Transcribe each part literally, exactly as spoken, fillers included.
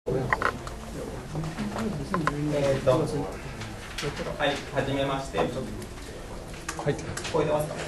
えーと、はい、はじめまして。はい、聞こえてますか？はい、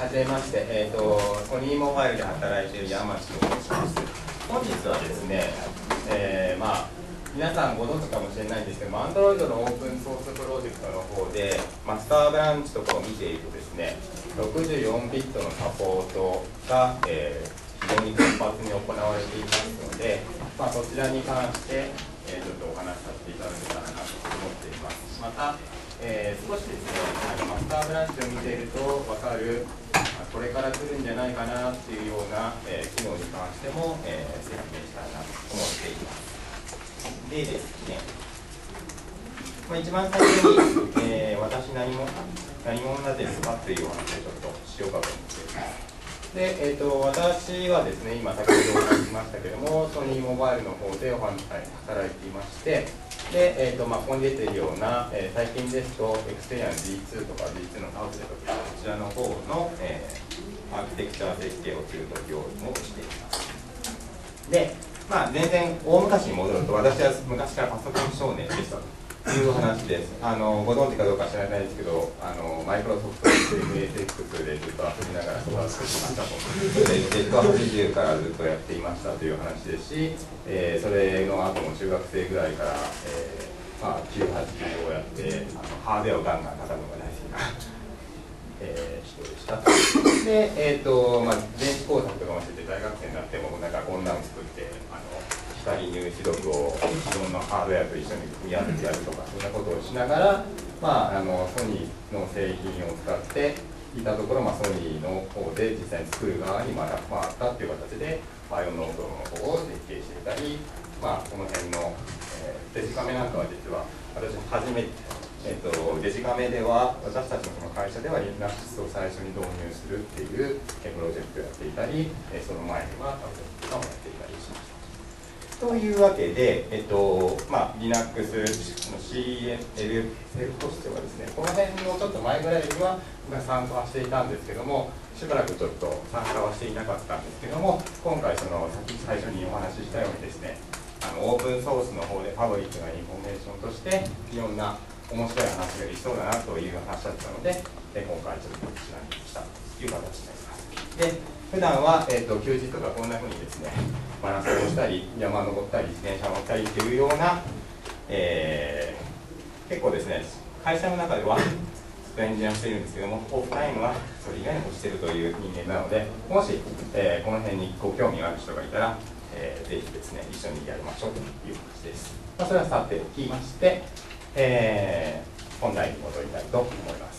はじめまして。えーと、ソニーモバイルで働いている山地と申します。本日はですね、えー、まあ、皆さんご存知かもしれないんですけども、Android のオープンソースプロジェクトの方で、マスターブランチとかを見ているとですね、ろくじゅうよんビットのサポートが、えー、非常に活発に行われていますので、まあ、そちらに関して、えー、ちょっとお話しさせていただけたらなと思っています。また、えー、少しですね、あのマスターブランチを見ていると分かる、これから来るんじゃないかなっていうような、えー、機能に関しても、えー、説明したいなと思っています。でですね、まあ、一番最初に、えー、私何も何者なんですかというお話をちょっとしようかと思っています。で、えーと、私はですね、今先ほどお話ししましたけれども、ソニーモバイルの方でお話働いていまして、で、えーとまあ、ここに出ているような、えー、最近ですと、エクスペリアン ジーツー とか ジーツー のタブレットとか、こちらの方の、えー、アーキテクチャ設計をすると業務をしています。で、まあ、全然大昔に戻ると、私は昔からパソコン少年でしたという話です。あのご存知かどうか知らないですけど、あのマイクロソフト エムエスエックス でずっと遊びながら育ててきましたと。で、ジェットはちじゅうからずっとやっていましたという話ですし、えー、それの後も中学生ぐらいから、えーまあ、きゅうはちきゅうをやって、あのハードウェアをガンガン叩くのが大好きな、えー、人でした。で、えーとまあ、電子工作とかもしてて、大学生になってもなんかこんなの作って、あの光入出力を既存のハードウェアと一緒に組み合わせてやるとか、そんなことをしながら、まあ、あのソニーの製品を使っていたところ、まあ、ソニーの方で実際に作る側に回ったという形で、バイオノートの方を設計していたり、まあ、この辺の、えー、デジカメなんかは実は、私初めて、えっと、デジカメでは、私たちのこの会社では Linux を最初に導入するっていうプロジェクトをやっていたり、その前にはタブレットをやっていたりしました。というわけで、えっとまあ、Linux の シーエル セルフとしてはですね、この辺のちょっと前ぐらいには参加はしていたんですけども、しばらくちょっと参加はしていなかったんですけども、今回その先最初にお話ししたようにですね、あのオープンソースの方でパブリックなインフォメーションとしていろんな面白い話ができそうだなという話だったので、で今回ちょっとこちらにしたという形になります。で普段は、えーと、休日とかこんなふうにですね、マラソンをしたり、山登ったり、自転車乗ったりというような、えー、結構ですね、会社の中ではずっとエンジニアをしているんですけども、オフタイムはそれ以外にもしているという人間なので、もし、えー、この辺にご興味がある人がいたら、えー、ぜひですね、一緒にやりましょうという話です。まあ、それはさておきまして、えー、本題に戻りたいと思います。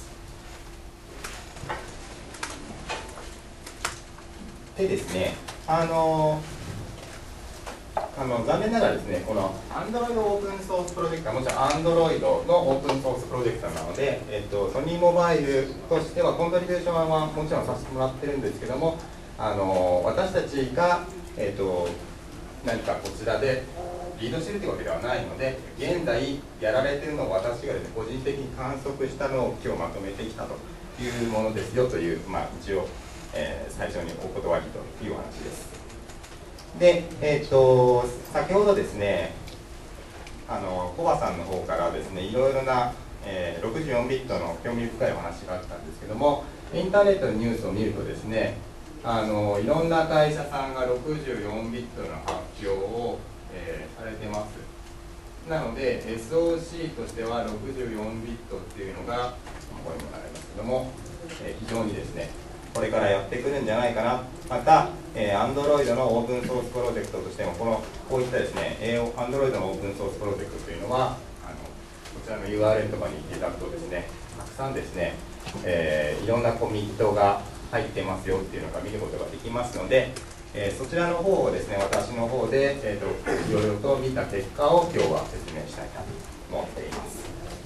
でですね、あのあの残念ながらですね、この Android オープンソースプロジェクトはもちろん Android のオープンソースプロジェクトなので、えっと、ソニーモバイルとしてはコントリビューションはもちろんさせてもらってるんですけども、あの私たちが、えっと、何かこちらでリードしているというわけではないので、現在やられているのを私がですね、個人的に観測したのを今日まとめてきたというものですよという、まあ、一応、えー、最初にお断りというお話です。で、えー、と先ほどですね、あのコバさんの方からですね、いろいろな、えー、ろくじゅうよんビットの興味深いお話があったんですけども、インターネットのニュースを見るとですね、あのいろんな会社さんがろくじゅうよんビットの発表を、えー、されてます。なので エスオーシー としてはろくじゅうよんビットっていうのがここにもなりますけども、えー、非常にですね、これからやってくるんじゃないかな。また、えー、Android のオープンソースプロジェクトとしても、このこういったですね、Android のオープンソースプロジェクトというのは、あのこちらの ユーアールエル とかに行っていただくとですね、たくさんですね、えー、いろんなコミットが入ってますよっていうのが見ることができますので、えー、そちらの方をですね、私の方で、えー、といろいろと見た結果を今日は説明したいなと思っています。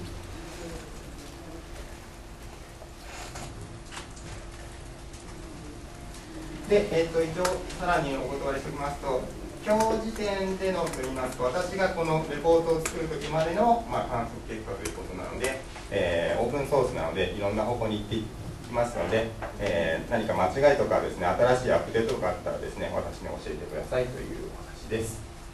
で、えー、と一応さらにお断りしておきますと、今日時点でのといいますと、私がこのレポートを作るときまでの、まあ、観測結果ということなので、えー、オープンソースなのでいろんな方向に行っていきますので、えー、何か間違いとかですね、新しいアップデートとかあったらですね、私に教えてくださいというお話です。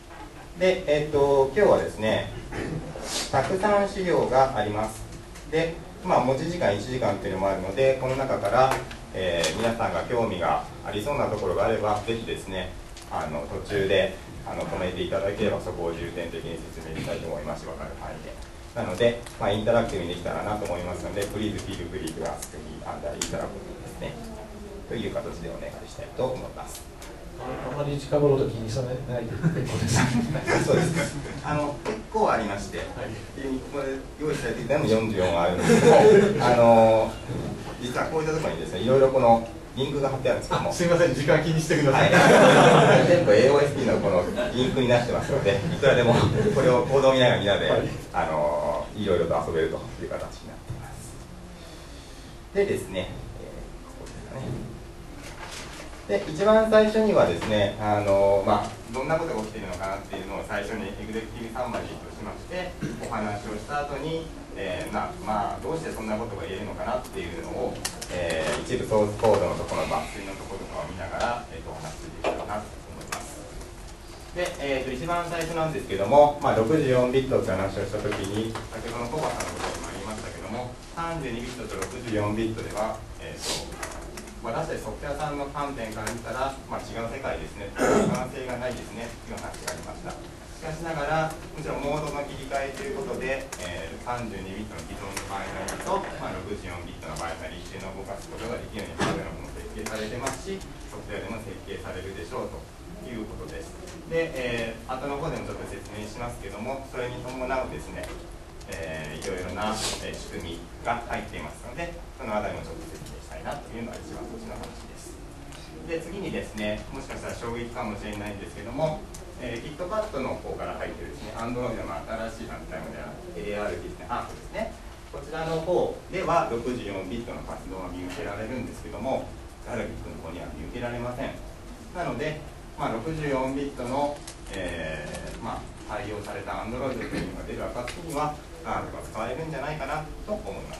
で、えー、と今日はですね、たくさん資料があります。で、まあ、持ち時間いちじかんというのもあるので、この中から、えー、皆さんが興味がありそうなところがあれば、ぜひですね、あの途中であの止めていただければ、そこを重点的に説明したいと思います、分かる範囲で。なので、まあ、インタラクティブにできたらなと思いますので、Please feel free to ask me under interactive ですね。という形でお願いしたいと思います。 あまり近頃と気にされないで結構です。 そうです。あの結構ありまして、はい、これ用意されていたのもよんじゅうよんあるんですけど、あの実はこういったところにですね、いろいろこのリンクが貼ってあるんですけども、 すみません、時間気にしてください。 はい、全部 エーオーエスピー のこのリンクになってますので、いくらでもこれをコードを見ながらみんなで、はい、あのいろいろと遊べるという形になっています。でですね、えー、ここですかね。で一番最初にはですね、あのまあ、どんなことが起きているのかなっていうのを最初にエグゼクティブサンマリーとしましてお話をした後に、えーなまあ、どうしてそんなことが言えるのかなっていうのを、えー、一部ソースコードのところの抜粋のところとかを見ながら、えー、とお話しできたらなと思います。で、えー、と一番最初なんですけども、まあ、ろくじゅうよんビットって話をしたときに、先ほどのコバさんのことにもありましたけども、さんじゅうにビットとろくじゅうよんビットでは、えーと私たちソフトウェアさんの観点から見たら、まあ、違う世界ですね、互換性がないですねという話がありました。しかしながら、もちろんモードの切り替えということで、えー、さんじゅうにビットの既存のバイナリーと、まあ、ろくじゅうよんビットのバイナリーというのを動かすことができるようにハードウェアのもの設計されてますし、ソフトウェアでも設計されるでしょうということです。で、えー、後の方でもちょっと説明しますけども、それに伴うですね、えー、いろいろな、えー、仕組みが入っていますので、そのあたりもちょっと説明したいなというのが一番こっちの話です。で、次にですね、もしかしたら衝撃かもしれないんですけども、えー、KitKat の方から入ってるですね、Android の新しいランタイムである エーアール ですね、アークですね。こちらの方ではろくじゅうよんビットの活動が見受けられるんですけども、ガルビックの方には見受けられません。なので、まあ、ろくじゅうよんビットの、えーまあ、対応された Android というのが出る暁には、アークが使えるんじゃないかなと思います。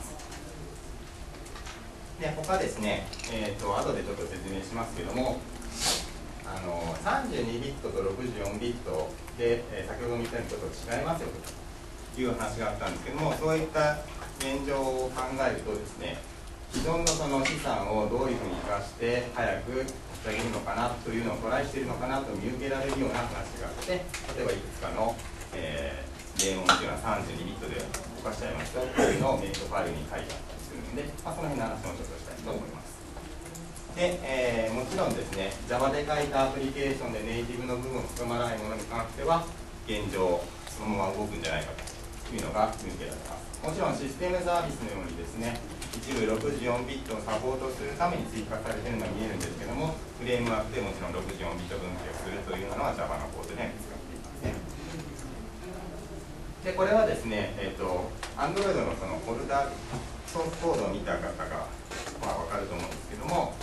で、他ですね、えーと、後でちょっと説明しますけども、あのさんじゅうにビットとろくじゅうよんビットで、えー、先ほど見たようにちょっと違いますよという話があったんですけども、そういった現状を考えるとですね、既存のその資産をどういうふうに生かして早く立ち上げるのかなというのをトライしているのかなと見受けられるような話があって、例えばいくつかの、えー、例文というのはさんじゅうにビットで動かしちゃいますよというのをメイトファイルに書いてあったりするので、まあ、その辺の話もちょっとしたいと思います。で、えー、もちろんですね、Java で書いたアプリケーションでネイティブの部分を含まないものに関しては、現状、そのまま動くんじゃないかというのが見受けられます。もちろんシステムサービスのようにですね、一部ろくじゅうよんビットをサポートするために追加されているのが見えるんですけども、フレームワークでもちろんろくじゅうよんビット分岐をするというのは Java のコードで見つかっていますね。で、これはですね、えーと、Android のそのフォルダ、ソースコードを見た方が、まあ、分かると思うんですけども、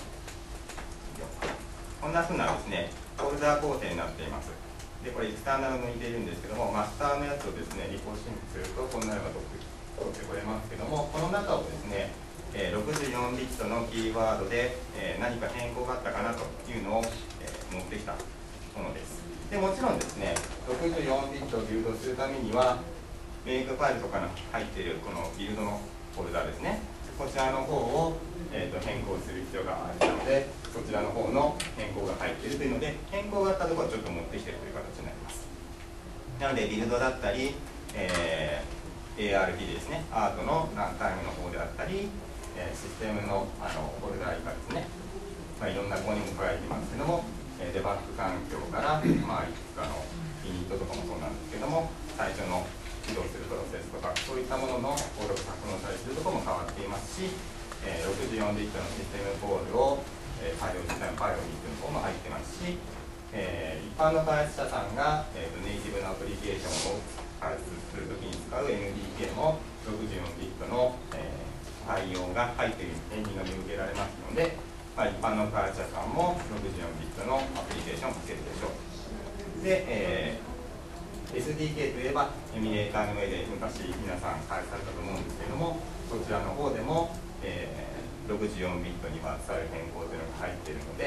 こんなふうなですね、フォルダ構成になっています。で、これエクスターナル抜いているんですけども、マスターのやつをですね、リポシンクするとこんなのが取ってこれますけども、この中をですね、えー、ろくじゅうよんビットのキーワードで、えー、何か変更があったかなというのを、えー、持ってきたものです。で、もちろんですね、ろくじゅうよんビットをビルドするためには、メイクファイルとかの入っているこのビルドのフォルダですね、こちらの方を、えー、と変更する必要があったので、そちらの方の変更が入っているというので、変更があったところはちょっと持ってきているという形になります。なので、ビルドだったり、えー、エーアールピー ですね、アートのランタイムの方であったり、えー、システムの、あのフォルダ以下ですね、まあ、いろんなコーニングが書いてますけども、えー、デバッグ環境から、まあ、いくつかのユニットとかもそうなんですけども、最初の起動するプロセスとか、そういったものの登録格納されているところも変わっていますし、えー、ろくじゅうよんビットのシステムコールを、えー、対応したパイオニックの方も入ってますし、えー、一般の開発者さんが、えー、とネイティブのアプリケーションを開発するときに使う エヌディーケー もろくじゅうよんビットの、えー、対応が入っているエンジンが見受けられますので、まあ、一般の開発者さんもろくじゅうよんビットのアプリケーションを書けるでしょう。で、えーエスディーケー といえばエミュレーターの上で昔皆さん開発されたと思うんですけれども、そちらの方でも、えー、ろくじゅうよんビットにまつわる変更というのが入っているので、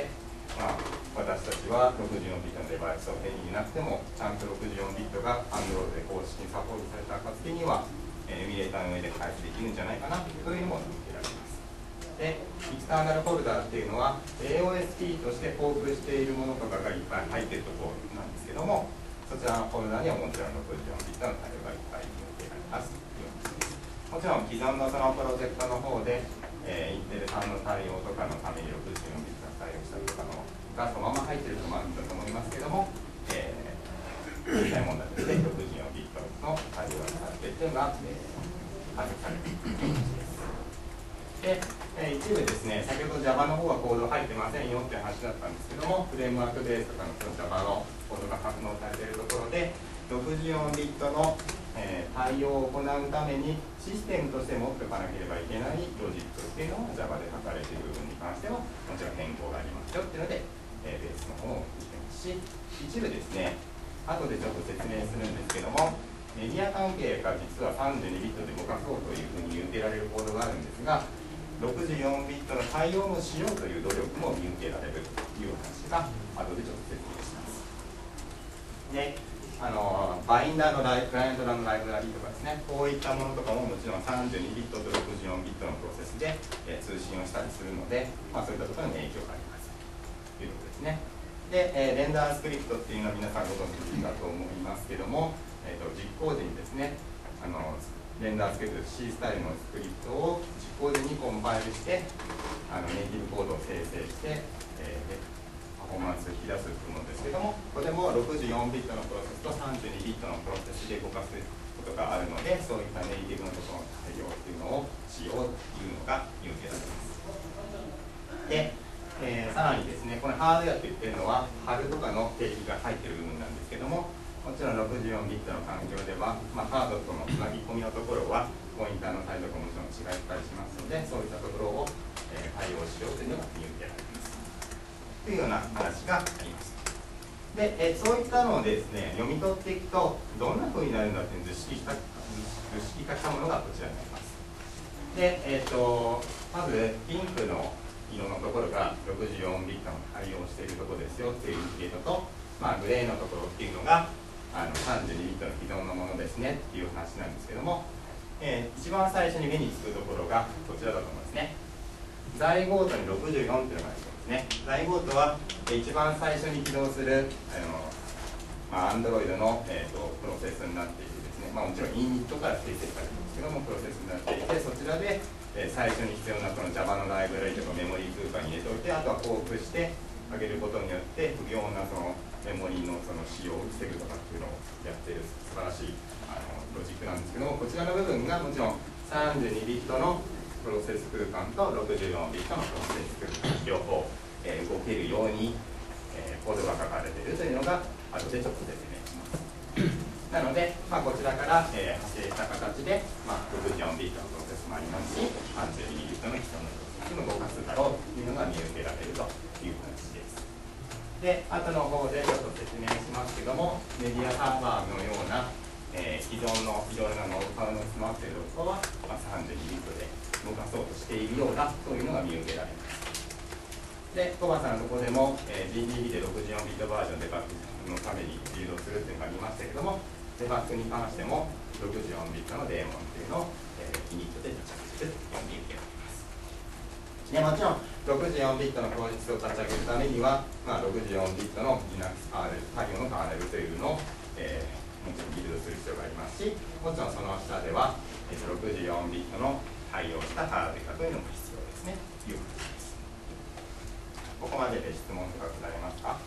まあ、私たちはろくじゅうよんビットのデバイスを手に入れなくても、ちゃんとろくじゅうよんビットが Android で公式にサポートされた暁には、エミュレーターの上で開発できるんじゃないかなというのも見受けられます。で、エクスターナルフォルダーっていうのは エーオーエスピー としてフォークしているものとかがいっぱい入っているところなんですけども、そちらのフォルダーにはもちろんろくじゅうよんビットの対応がいっぱい見受けられますという話です。もちろん既存のそのプロジェクトの方で、えー、インテルさんの対応とかのためにろくじゅうよんビットが対応したりとかのがそのまま入っているともあるんだと思いますけども、えー、実際問題としてろくじゅうよんビットの対応がされているというのが、えー、発表されているという話です。で、えー、一部ですね、先ほど Java の方はコード入ってませんよっていう話だったんですけども、フレームワークベースとかのその Java のコードが格納されているところで、ろくじゅうよんビットの、えー、対応を行うためにシステムとして持っておかなければいけないロジックっていうのが Java で書かれている部分に関してはもちろん変更がありますよっていうので、えー、ベースの方を見てますし、一部ですね、後でちょっと説明するんですけども、メディア関係が実はさんじゅうにビットで動かそうというふうに見受けられるコードがあるんですが、ろくじゅうよんビットの対応もしようという努力も見受けられるという話が後でちょっと説明します。で、あのバインダーのライクライアントのライブラリとかですね、こういったものとかももちろんさんじゅうにビットとろくじゅうよんビットのプロセスで、えー、通信をしたりするので、まあ、そういったところにも影響がありますということですね。で、えー、レンダースクリプトっていうのは皆さんご存知だと思いますけども、えー、と実行時にですね、あのレンダースクリプト C スタイルのスクリプトを実行時にコンパイルしてあのネイティブコードを生成して、えーパフォーマンスを引き出すものですけども、これもろくじゅうよんビットのプロセスとさんじゅうにビットのプロセスで動かすことがあるので、そういったネイティブのところの対応っていうのをしようというのが見受けられます。で、えー、さらにですね、このハードウェアと言ってるのはハルとかの定義が入っている部分なんですけども、もちろんろくじゅうよんビットの環境では、まあ、ハードとのつなぎ込みのところはポインターの態度がもちろん違ったりしますので、そういったところを、えー、対応しようというのが見受けられますというような話があります。で、えー、そういったのをですね、読み取っていくとどんな風になるんだという図式化図式化したものがこちらになります。で、えー、とまずピンクの色のところがろくじゅうよんビットの対応しているところですよっていうインディケートと、まあ、グレーのところっていうのがあのさんじゅうにビットの既存のものですねっていう話なんですけども、えー、一番最初に目につくところがこちらだと思いますね。在ゴートにろくじゅうよんっていうのがありますね。在ゴートは一番最初に起動するあの、まあ、Android の、えー、とプロセスになっていてですね、まあ、もちろんインニットから生成されてるんですけどもプロセスになっていて、そちらで、えー、最初に必要なこの Java のライブラリとかメモリー空間に入れておいて、あとはフォークしてあげることによって不要なそのメモリーのその使用を防ぐとかっていうのをやっている素晴らしいあのロジックなんですけども、こちらの部分がもちろんさんじゅうにビットのプロセス空間とろくじゅうよんビットのプロセス空間両方、えー、動けるように、えー、コードが書かれているというのが後でちょっと説明します。なので、まあ、こちらから、えー、派生した形で、まあ、ろくじゅうよんビットのプロセスもありますし、さんじゅうにビットの既存のプロセスも動かすだろうというのが見受けられるという話です。で、後の方でちょっと説明しますけども、メディアサーバーのような、えー、既存のいろいろなノウハウの詰まっているところは、まあ、さんじゅうにビットで動かそうとしているようだというのが見受けられます。で、コバさんのところでも、えー、ジーディービー でろくじゅうよんビットバージョンデバッグのために誘導するというのがありましたけども、デバッグに関してもろくじゅうよんビットのデーモンというのを、えー、イニットで立ち上げて読み受けられます。でもちろんろくじゅうよんビットのプロセスを立ち上げるためには、まあ、ろくじゅうよんビットの Linux 対応のカーネルというのを、えー、もちろんビルドする必要がありますし、もちろんその下では、えー、ろくじゅうよんビットの対応したハードウェアというのも必要ですねという話です。ここまでで質問とかございますか？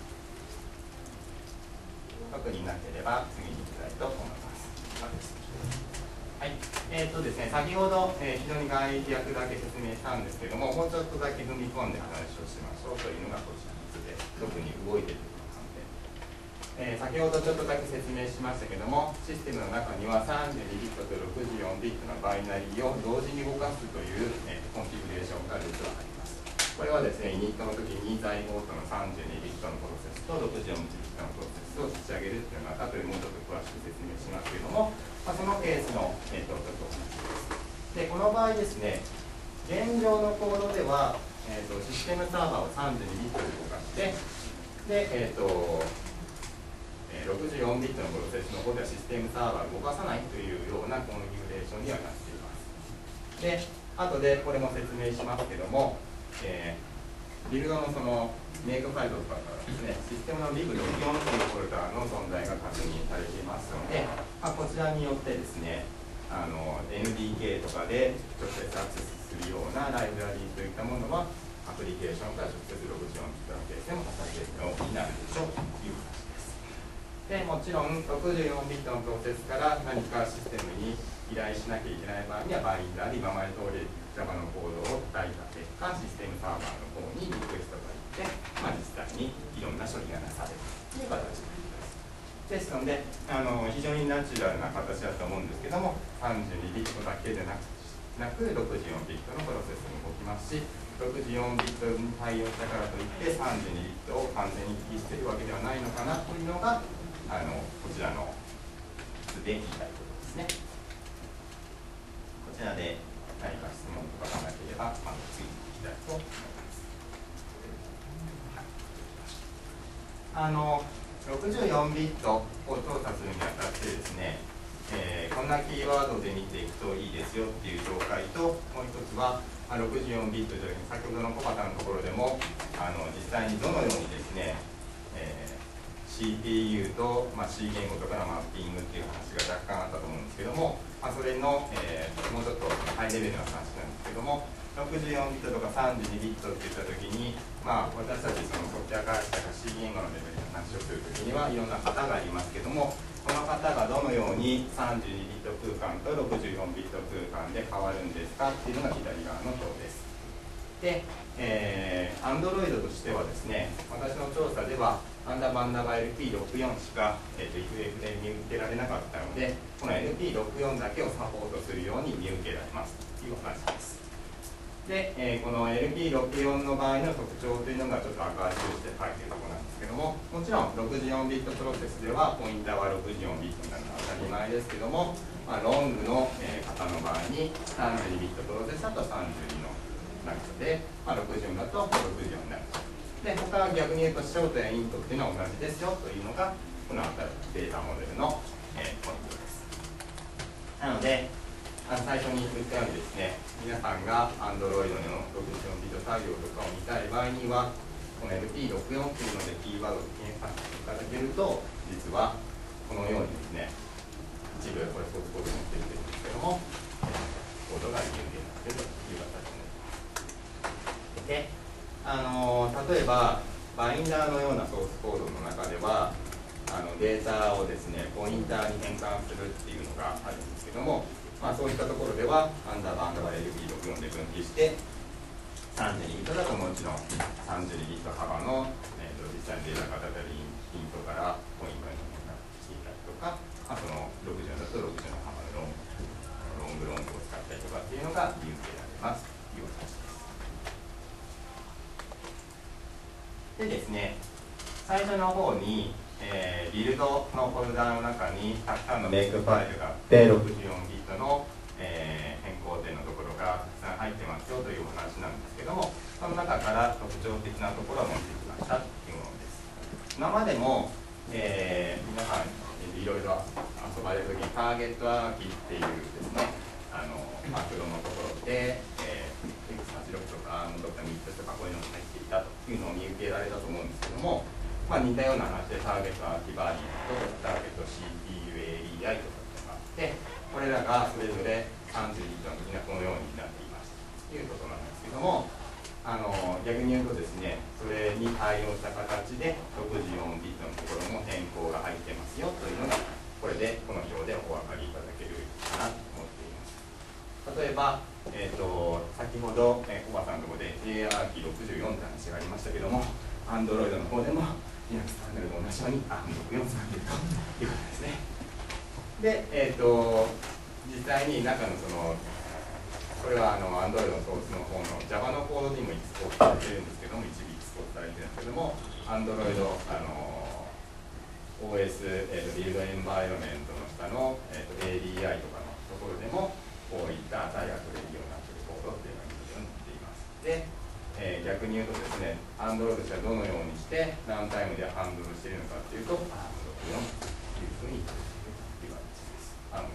特になければ次に行きたいと思います。はい、えーとですね、先ほど、えー、非常に概略だけ説明したんですけども、もうちょっとだけ踏み込んで話をしましょうというのがこちらの図で、特に動いているところなので、えー、先ほどちょっとだけ説明しましたけども、システムの中にはさんじゅうにビットとろくじゅうよんビットのバイナリーを同時に動かすという、えー、コンフィグレーションが実はあります。これはですね、イニットの時に在ゴートのさんじゅうにビットのプロセスとろくじゅうよんビットのプロセスを立ち上げるというのが、後でもうちょっと詳しく説明しますけれども、まあ、そのケースの、えー、とちょっとお話です。で、この場合ですね、現状のコードでは、えー、とシステムサーバーをさんじゅうにビットで動かしで、でえっ、ー、とろくじゅうよんビットのプロセスの方ではシステムサーバーを動かさないというようなコンフィグレーションにはなっています。で、後でこれも説明しますけども、えー、ビルドのそのメイクファイルとかからですね、システムの リブろくじゅうよん というフォルダの存在が確認されていますので、まあ、こちらによってですね、あの エヌディーケー とかで直接アクセスするようなライブラリーといったものは、アプリケーションから直接ろくじゅうよんビットのケースでも果たせるようになるでしょうという話です。でもちろんろくじゅうよんビットのプロセスから何かシステムに依頼しなきゃいけない場合にはバインダーで今まで通り Java のコードを書いた結果、システムサーバーの方にリクエストがいって、まあ、実際にいろんな処理がなされるという形になります。ですのであの非常にナチュラルな形だと思うんですけども、さんじゅうにビットだけでなくなくろくじゅうよんビットのプロセスも動きますし、ろくじゅうよんビットに対応したからといってさんじゅうにビットを完全に切り捨てるわけではないのかなというのがあのこちらの図で言いたいことですね。こちらで何か質問とかがなければ、まず次にいきたいと思います。あのろくじゅうよんビットを調査するにあたってですね、えー、こんなキーワードで見ていくといいですよっていう紹介と、もう一つは、まあ、ろくじゅうよんビットという先ほどの小畑のところでもあの実際にどのようにですね、えー シーピーユー と、まあ、C 言語とかのマッピングっていう話が若干あったと思うんですけども、まあ、それの、えー、もうちょっとハイレベルな話なんですけども、ろくじゅうよんビットとかさんじゅうにビットっていったときに、まあ、私たちそのソフトウェア開発者が C 言語のレベルの話をするときにはいろんな型がありますけども、この型がどのようにさんじゅうにビット空間とろくじゅうよんビット空間で変わるんですかっていうのが左側の表です。で、えー、Android としてはですね、私の調査ではアンダーバンダーバー エルピーろくじゅうよん しか、えー、と エフエフ で見受けられなかったので、この エルピーろくじゅうよん だけをサポートするように見受けられますという話です。で、えー、この エルピーろくじゅうよん の場合の特徴というのがちょっと赤字として書いているところなんですけども、もちろんろくじゅうよんビットプロセスではポインターはろくじゅうよんビットになるのは当たり前ですけども、まあ、ロングの、えー、型の場合にさんじゅうにビットプロセスだとさんじゅうにの長さで、まあ、ろくじゅうだとろくじゅうよんになる。で、他は逆に言うとショートやイントっていうのは同じですよというのがこのデータモデルの、えー、ポイントです。なのであの最初に言ったようにですね、皆さんが Android のろくじゅうよんビット作業とかを見たい場合にはこの エルピーろくじゅうよん というのでキーワードを検索していただけると、実はこのようにですね、一部これソースコードに載ってるんですけども、コードが有形になっているという形になります。で、あの例えばバインダーのようなソースコードの中ではあのデータをですねポインターに変換するっていうのがあるんですけども、まあ、そういったところではアンダーバーアンダーバー エルピーろくじゅうよん で分岐してさんじゅうにビットだともちろんさんじゅうにビット幅の、えー、と実際にデータ型であるイントからポイントに変換していたりとか、まあ、そのろくじゅうよんだとろくじゅうよんの幅のロングロングを使ったりとかっていうのが見受けられますという形です。でですね、最初の方に、えー、ビルドのフォルダの中にたくさんのメイクファイルがあってろくじゅうよんビットの、えー、変更点のところがたくさん入ってますよというお話なんですけども、その中から特徴的なところを持ってきましたというものです。今までも、えー、皆さんいろいろ遊ばれるときにターゲットアーキっていうですね、あのマクロのところで、えー、エックスはちじゅうろく とか アーム とかミックスとかこういうのが入っていたというのを見受けられたと思うんですけども、まあ、似たような話でターゲットアーキバリューとターゲット シーピーユーエーイーアイ とかがあって、これらがそれぞれさんじゅうビットの時にはこのようになっていますということなんですけども、あの逆に言うとですね、それに対応した形でろくじゅうよんビットのところも変更が入ってますよというのがこれでこの表でお分かりいただけるかなと思っています。例えば、えー、と先ほど、えー、コバさんのところで ジェイアールキーろくじゅうよん って話がありましたけども、Android の方でも Linux パネルと同じように アームろくじゅうよん 使っているということですね。で、えー、と実際に中のそのこれはあの Android のソースの方の Java のコードにもエクスポートされているんですけども、一部エクスポートされているんですけども、Android あの オーエス、えー、ビルドエンバイロメントの下の、えー、と エーディーアイ とかのところでもこういった値が取れるようになっているコードっていうのが見るようになっています。で、えー、逆逆に言うとですね、Android としてはどのようにしてランタイムでハンドルしているのかというと、アームろくじゅうよんというふうに言われています。アーム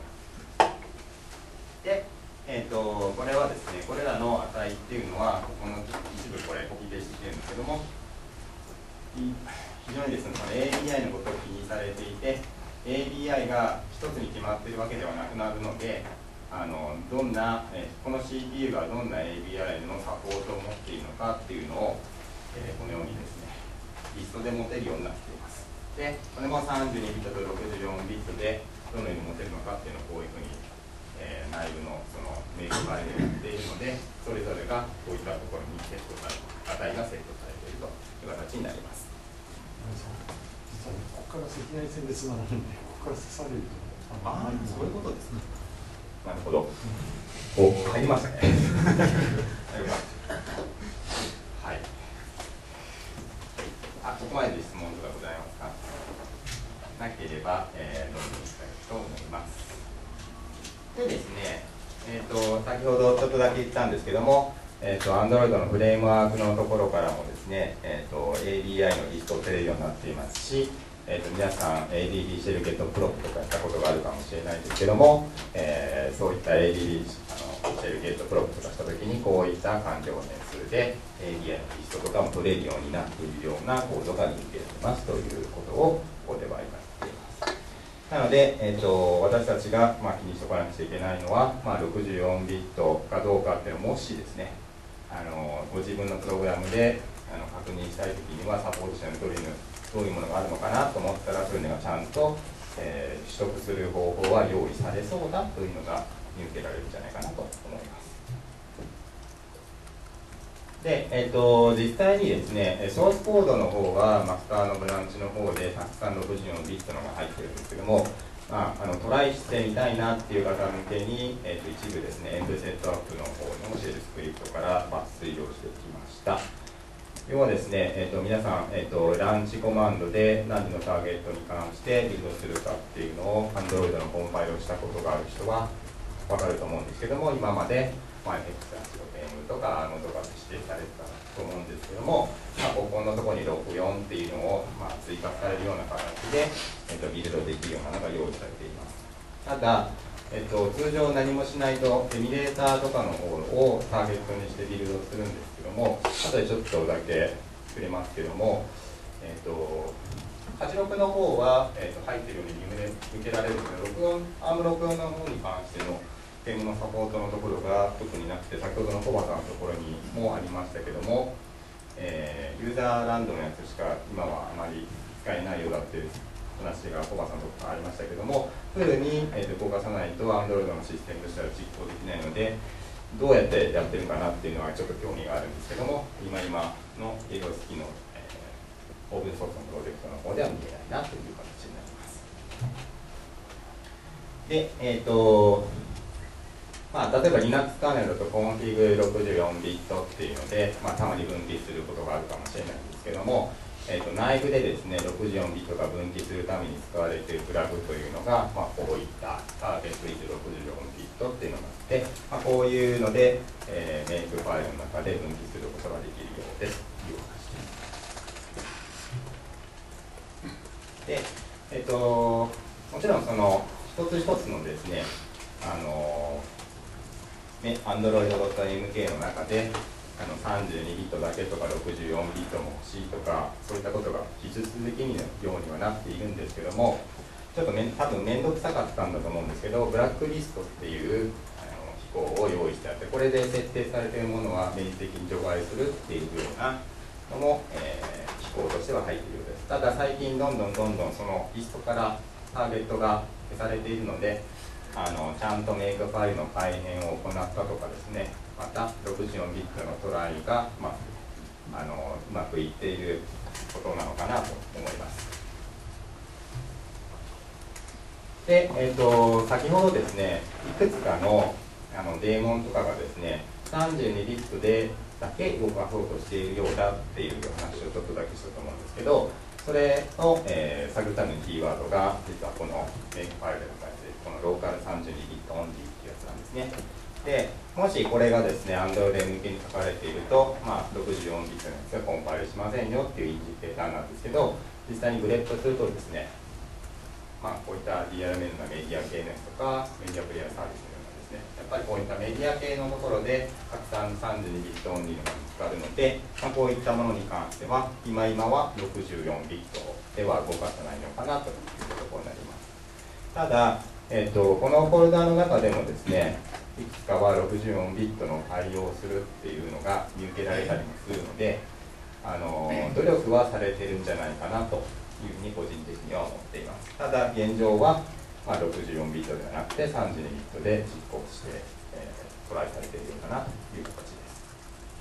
で、えーと、これはですね、これらの値っていうのは、ここの一部これコピペしてるんですけども、非常にですね、その エービーアイ のことを気にされていて、エービーアイ が一つに決まっているわけではなくなるので、あのどんな、えこの シーピーユー がどんな エービーアイ のサポートを持っているのかっていうのを、えー、このようにですね、リストで持てるようになっています。で、これもさんじゅうにビットとろくじゅうよんビットでどのように持てるのかっていうのをこういうふうに、えー、内部のそのメイクファイルでやっているので、それぞれがこういったところにセットされ値がセットされているという形になります。 実はここから赤外線でつながるんで、ここから刺されると。 ああ、そういうことですね。なるほど。お、入りましたね。入りました。はい。あ、ここまでで質問とかございますか。なければ、えー、どんどんいきたいと思います。でですね、えっ、ー、と先ほどちょっとだけ言ったんですけども、えっ、ー、と Android のフレームワークのところからもですね、えっ、ー、と エーディーアイ のリストを取れるようになっていますし。えー、と皆さん エーディービー シェルゲットプロップとかしたことがあるかもしれないですけども、えー、そういった エーディービー あのシェルゲットプロップとかしたときにこういった環境変数で エーディーアイ のリストとかも取れるようになっているようなコードが見受けられますということをここでは言われています。なので、えー、と私たちが、まあ、気にしておかなくちゃいけないのは、まあ、ろくじゅうよんビットかどうかっていうのをもしですね、あのご自分のプログラムであの確認したいときにはサポート者のどういうどういうものがあるのかなと思ったら、そういうのがちゃんと、えー、取得する方法は用意されそうだというのが見受けられるんじゃないかなと思います。で、えー、と実際にですね、ソースコードの方はマスターのブランチの方でたくさんろくじゅうよんビットのが入ってるんですけども、まあ、あのトライしてみたいなっていう方向けに、えー、と一部ですね、エンドセットアップの方のシェルスクリプトから抜粋をしてきました。要はですね、えー、と皆さん、えー、とランチコマンドで何時のターゲットに関してビルドするかっていうのを Android のコンパイルをしたことがある人は分かると思うんですけども、今まで、まあ、エクスランチのゲームとか アーム とかで指定されてたと思うんですけども、まあ、ここのところにろくじゅうよんっていうのを、まあ、追加されるような形で、えー、とビルドできるようなのが用意されています。ただえっと、通常何もしないとエミュレーターとかの方をターゲットにしてビルドするんですけども、後でちょっとだけ触れますけども、えっと、はちじゅうろくの方は、えっと、入っているように見受けられるので、録音、アーム録音の方に関してのゲームのサポートのところが特になくて、先ほどのコバさんのところにもありましたけども、えー、ユーザーランドのやつしか今はあまり使えないようだっていう話がコバさんのところありましたけども、フルに、えー、と動かさないと Android のシステムとしては実行できないので、どうやってやってるかなっていうのはちょっと興味があるんですけども、今今の営業式の、えー、オープンソースのプロジェクトの方では見えないなという形になります。で、えっ、ー、とまあ、例えば Linux カーネルだとコンフィグろくじゅうよんビットっていうので、まあ、たまに分岐することがあるかもしれないんですけども、えー、と内部でですね、ろくじゅうよんビットが分岐するために使われているフラグというのが、まあ、こういったターゲット is ろくじゅうよんビットっていうのがあって、まあ、こういうので、えー、メイクファイルの中で分岐することができるようですという話です。で、えっ、ー、ともちろんその一つ一つのですね、あのね、アンドロイドドットエムケー の中であのさんじゅうにビットだけとかろくじゅうよんビットも欲しいとか、そういったことが技術的にのようにはなっているんですけども、ちょっとめ多分面倒くさかったんだと思うんですけど、ブラックリストっていうあの機構を用意してあって、これで設定されているものは明示的に除外するっていうようなのも、えー、機構としては入っているようです。ただ最近どんどんどんどんそのリストからターゲットが消されているので、あのちゃんとメイクファイルの改変を行ったとかですね、またろくじゅうよんビットのトライが、まあ、あのうまくいっていることなのかなと思います。で、えーと、先ほどですね、いくつかのあのデーモンとかがですね、さんじゅうにビットでだけ動かそうとしているようだっていう話をちょっとだけしたと思うんですけど、それを、えー、探るためのキーワードが実はこのメイクファイルで書いているこのローカルさんじゅうにビットオンリーっていうやつなんですね。で、 もしこれがですね Android 向けに書かれていると、まあ、ろくじゅうよんビットのやつがコンパイルしませんよっていうインジケーターなんですけど、実際にグレッドするとですね、まあ、こういった ディーアールエム のメディア系のやつとかメディアプレイヤーサービスのようなですね、やっぱりこういったメディア系のところで拡散さんじゅうにビットオンリーのが見つかるので、まあ、こういったものに関しては今今はろくじゅうよんビットでは動かさないのかなというところになります。ただ、えー、とこのフォルダの中でもですね、いくつかはろくじゅうよんビットの対応するっていうのが見受けられたりもするので、あの努力はされてるんじゃないかなというふうに個人的には思っています。ただ現状は、まあ、ろくじゅうよんビットではなくてさんじゅうにビットで実行して、えー、トライされているのかなという形です。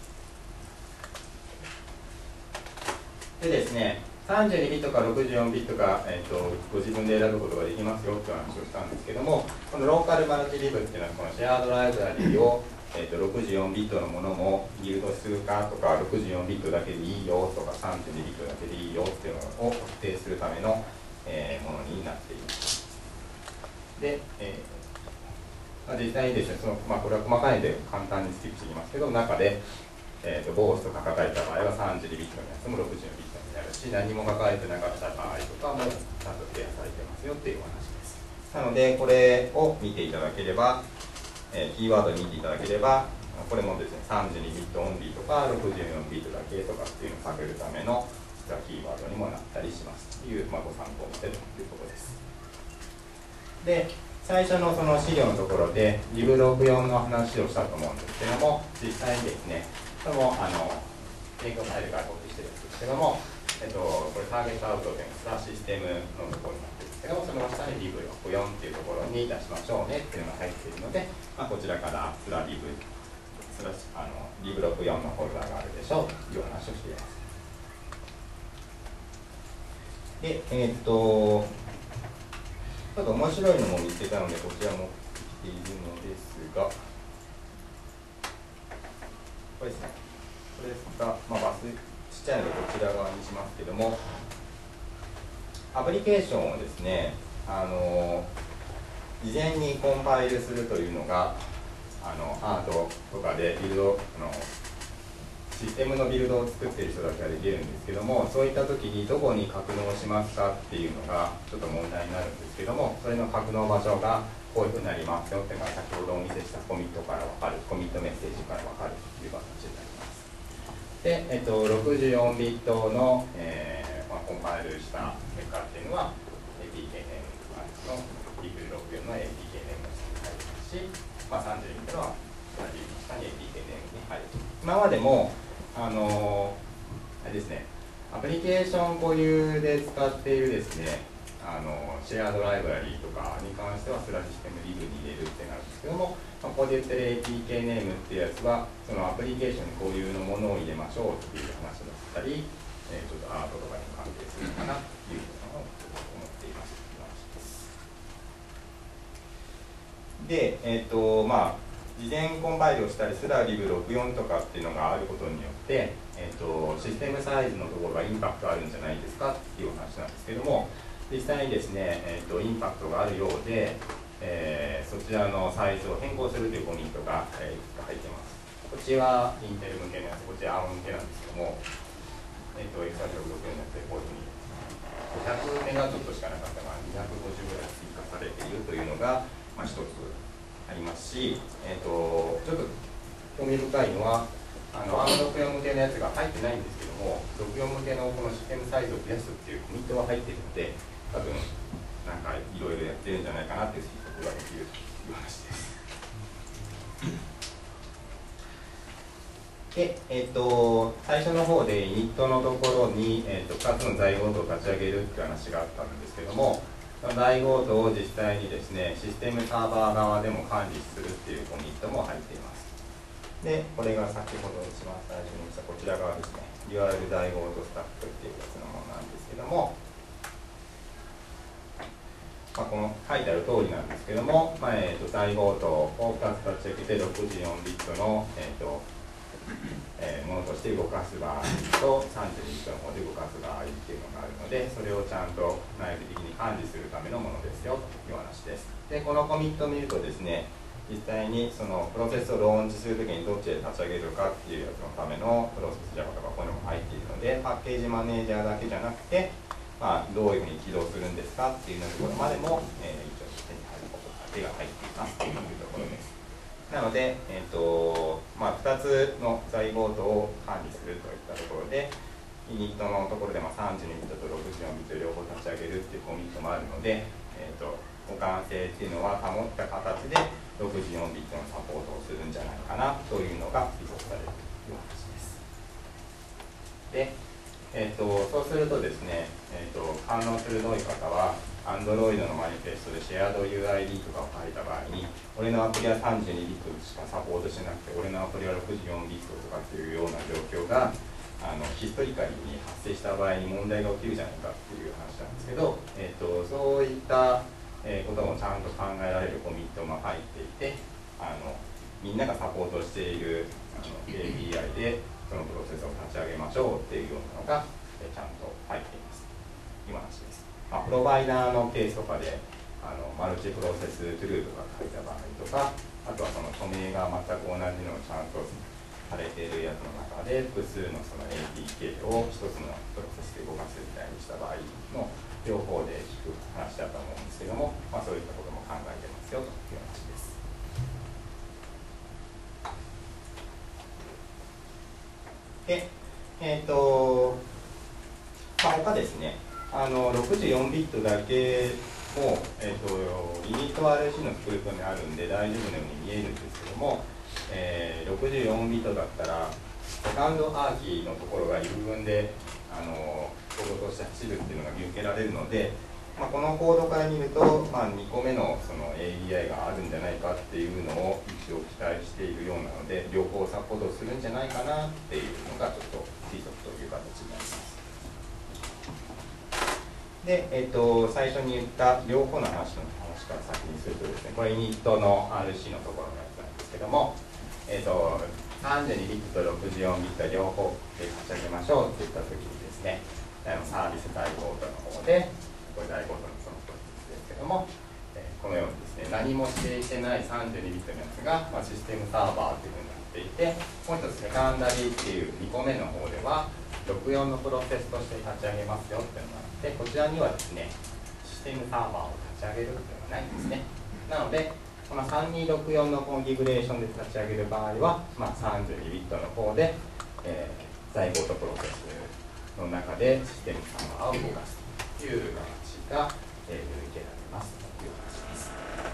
でですね、さんじゅうにビットかろくじゅうよんビットか、えー、とご自分で選ぶことができますよという話をしたんですけども、このローカルマルチリブっていうのはこのシェアードライブラリーをえー、とろくじゅうよんビットのものもギルドするかとか、ろくじゅうよんビットだけでいいよとか、さんじゅうにビットだけでいいよっていうのを特定するための、えー、ものになっています。で、えーまあ、実際にですね、そのまあ、これは細かいので簡単にスキップしていきますけど、中で、えー、とボースとか書かれた場合はさんじゅうにビットのやつもろくじゅうよんビットになるし、何も書かれてなかった場合とかもちゃんとクリアされてますよっていうお話です。なので、これを見ていただければ、えー、キーワードに見ていただければ、これもですね、さんじゅうにビットオンリーとかろくじゅうよんビットだけとかっていうのを探るためのキーワードにもなったりしますという、まあ、ご参考までということです。で、最初のその資料のところでリブろくじゅうよんの話をしたと思うんですけども、実際にですね、そのあの提供ファイルからコピーしてるんですけども、えっと、これターゲットアウトでしたシステムのところになってるんですけども、その下にリブろくじゅうよんっていうところに出しましょうねっていうのが入っているので、まあ、こちらからスラリブあのリブろくじゅうよんのフォルダがあるでしょうという話をしています。で、えー、っとちょっと面白いのも見つけたのでこちらも来ているのですが、これですね、これが、まあ、バスちっちゃいのでこちら側にしますけども、アプリケーションをですね、あの事前にコンパイルするというのがあのハードとかでビルドあのシステムのビルドを作っている人だけができるんですけども、そういった時にどこに格納しますかっていうのがちょっと問題になるんですけども、それの格納場所がこういうふうになりますよっていうのが先ほどお見せしたコミットから分かる、コミットメッセージから分かるという形になります。で、えっと、ろくじゅうよんビットの、えーまあ、コンパイルした結果っていうのは エーピーケー ネームのリブろくじゅうよんの エーピーケー ネームに入りますし、まあ、さんじゅうにビットの同じ下に エーピーケー ネームに入ると。今までもあのあれですね、アプリケーション固有で使っているですね、あのシェアードライブラリーとかに関してはスラシステムリブに入れるってなるんですけども、まあ、ここで言ってる エーピーケー ネームっていうやつはそのアプリケーションに固有のものを入れましょうっていう話だったり、えー、ちょっとアートとかに関係するのかなっていうのを思っています。で、えっとまあ事前コンパイルをしたりすらリブろくじゅうよんとかっていうのがあることによって、えー、とシステムサイズのところがインパクトあるんじゃないですかっていう話なんですけども、実際にですね、えー、とインパクトがあるようで、えー、そちらのサイズを変更するというコミットが、えー、いくつか入っています。こちらはインテル向けのやつ、こちらアーム向けなんですけども、えー、とエクサろくじゅうろくのやつでこういうふうにごひゃくメガちょっとしかなかったのがにひゃくごじゅうぐらい追加されているというのが、まあ、一つありますし、えー、とちょっと興味深いのはあの アームろくじゅうよん 向けのやつが入ってないんですけども、ろくじゅうよん向けのこのシステムサイズを増やすっていうコミットは入っているので、多分なんかいろいろやってるんじゃないかなっていう推測ができるという話です。で、えー、と最初の方でイニットのところに、えー、とふたつの在庫を立ち上げるっていう話があったんですけども、在庫を実際にですね、システムサーバー側でも管理するっていうコミットも入っています。で、これが先ほど一番最初にしたこちら側ですね、ユーアールエル 在庫スタックっていうやつのものなんですけども、まあ、この書いてある通りなんですけども、まあえー、と在庫をふたつ立ち上げてろくじゅうよんビットの、えーとえー、ものとして動かす場合とさんじゅうにビットの方で動かす場合っていうのがあるので、それをちゃんと内部的に管理するためのものですよという話です。で、このコミットを見るとですね、 実際にそのプロセスをローンチするときにどっちで立ち上げるかっていうやつのためのプロセス Java とかこういうのも入っているので、パッケージマネージャーだけじゃなくて、まあ、どういうふうに起動するんですかっていうところまでも、えー、一応手に入ることが手が入っていますというところです。なので、えーとまあ、ふたつの在ボートを管理するといったところで、イニットのところでもさんじゅうにビットとろくじゅうよんビット両方立ち上げるっていうコミットもあるので、えーと互換性っていうのは保った形でろくじゅうよんビットのサポートをするんじゃないかなというのが予測されるという話です。で、えーとそうするとですね、えーと反応鋭い方は Android のマニフェストでシェアード ユーアイディー とかを書いた場合に、俺のアプリはさんじゅうにビットしかサポートしなくて、俺のアプリはろくじゅうよんビットとかっていうような状況があのヒストリカリーに発生した場合に問題が起きるじゃないかっていう話なんですけど、えーとそういったえー、こともちゃんと考えられるコミットも入っていて、あのみんながサポートしているあの エーピーアイ でそのプロセスを立ち上げましょうっていうようなのが、えー、ちゃんと入っていますという話です。まあ、プロバイダーのケースとかであのマルチプロセストゥルーとか書いた場合とか、あとはその署名が全く同じのをちゃんとされているやつの中で複数のその エーピーケー を一つのプロセスで動かすみたいにした場合の両方で聞く話だと思うんですけども、まあ、そういったことも考えてますよという話です。で、えっ、ー、と、まあ、他ですね、あのろくじゅうよんビットだけも、えー、とイニット アールシー のスクリプトにあるんで大丈夫なように見えるんですけども、えー、ろくじゅうよんビットだったらセカンドアーキーのところが一文であのコードとして走るっていうのが見受けられるので、まあ、このコードから見ると、まあ、にこめのその エーディーアイ があるんじゃないかっていうのを一応期待しているようなので、両方サポートするんじゃないかなっていうのがちょっと推測という形になります。で、えー、と最初に言った両方の話の話から先にするとですね、これイニットの アールシー のところのやつなんですけども、えー、とさんじゅうにビットとろくじゅうよんビット両方で立ち上げましょうって言ったときにですね、サービス大ボートの方で、これ大ボートのその一つですけども、えー、このようにですね、何も指定してないさんじゅうにビットのやつが、まあ、システムサーバーというふうになっていて、もう一つセカンダリーっていうにこめの方では、ろくじゅうよんのプロセスとして立ち上げますよっていうのがあって、こちらにはですね、システムサーバーを立ち上げるっていうのがないんですね。なので、このさんにーろくよんのコンフィグレーションで立ち上げる場合は、まあ、さんじゅうにビットの方で、えー、在ボートプロセスの中でシステムサーバーを動かすという形が、えー、見受けられますという話です。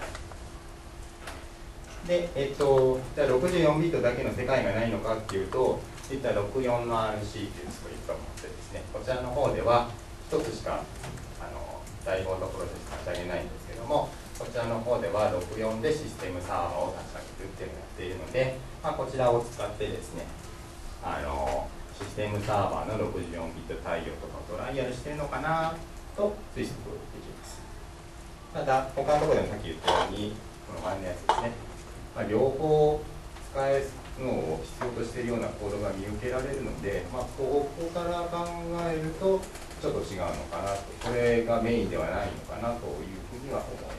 で、えっと、じゃあろくじゅうよんビットだけの世界がないのかっていうと、実はろくじゅうよんの アールシー というスクリプトを持ってですね、こちらの方ではひとつしかあの在ボートプロセス立ち上げないんですけども、こちらの方ではろくじゅうよんでシステムサーバーを立ち上げるっていうのをやっているので、まあ、こちらを使ってですね、あのシステムサーバーのろくじゅうよんビット対応とかをトライアルしてるのかなと推測できます。ただ、他のところでもさっき言ったように、この前のやつですね、まあ、両方使えるのを必要としているようなコードが見受けられるので、まあ、ここから考えるとちょっと違うのかなと、これがメインではないのかなというふうには思います。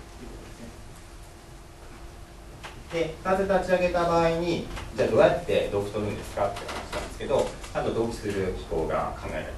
で、ふたつ立ち上げた場合に、じゃあどうやって同期取るんですかって話なんですけど、ちゃんと同期する機構が考えられてい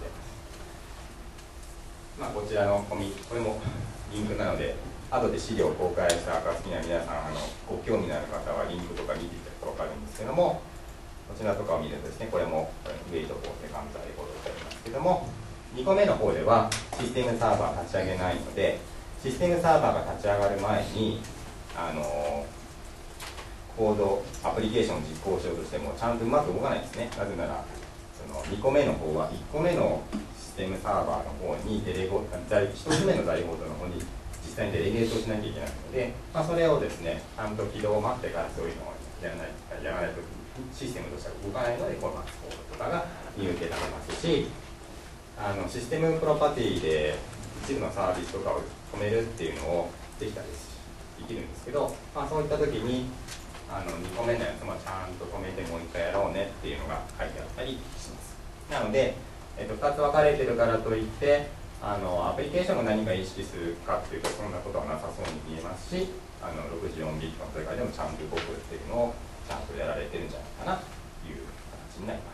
ます。まあ、こちらのコミ、これもリンクなので、後で資料を公開した暁には皆さん、あのご興味のある方はリンクとか見ていただくと分かるんですけども、こちらとかを見るとですね、これもウェイトフォーセカンドでございますけども、にこめの方ではシステムサーバー立ち上げないので、システムサーバーが立ち上がる前に、あのコード、アプリケーションを実行しようとしてもちゃんとうまく動かないですね。なぜなら、そのにこめの方はいっこめのシステムサーバーの方にデレゴ、ひとつめの在ボートの方に実際にデレゲートしなきゃいけないので、まあ、それをですね、ちゃんと起動を待ってからそういうのをやらない、やらないとシステムとしては動かないので、このマックスコードとかが見受けられますし、あのシステムプロパティで一部のサービスとかを止めるっていうのをできたりできるんですけど、まあ、そういった時にあのにこめのやつもちゃんと止めてもういっかいやろうねっていうのが書いてあったりします。なので、えっと、ふたつ分かれてるからといってあのアプリケーションが何か意識するかっていうと、そんなことはなさそうに見えますし、あのろくじゅうよんビットの世界でもちゃんと動くっていうのをちゃんとやられてるんじゃないかなという形になります。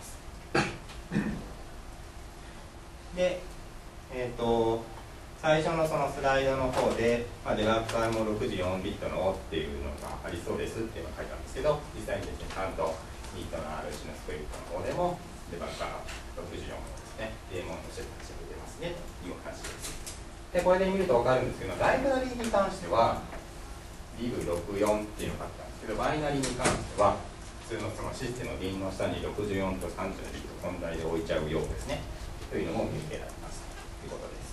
で、えっ、ー、と最初のそのスライドの方で、まあ、デバッグーもろくじゅうよんビットのっていうのがありそうですっていうのを書いたんですけど、実際にですね、ちゃんとビットのあるうちのスクリプトの方でもデバッグーろくじゅうよんをですね、デーモンとして出してくれますねという話です。で、これで見ると分かるんですけど、ライブラリーに関しては ディーブイろくじゅうよん っていうのがあったんですけど、バイナリーに関しては普通のそのシステムのビンの下にろくじゅうよんとさんじゅうのビット本体で置いちゃうようですねというのも見受けられますということです。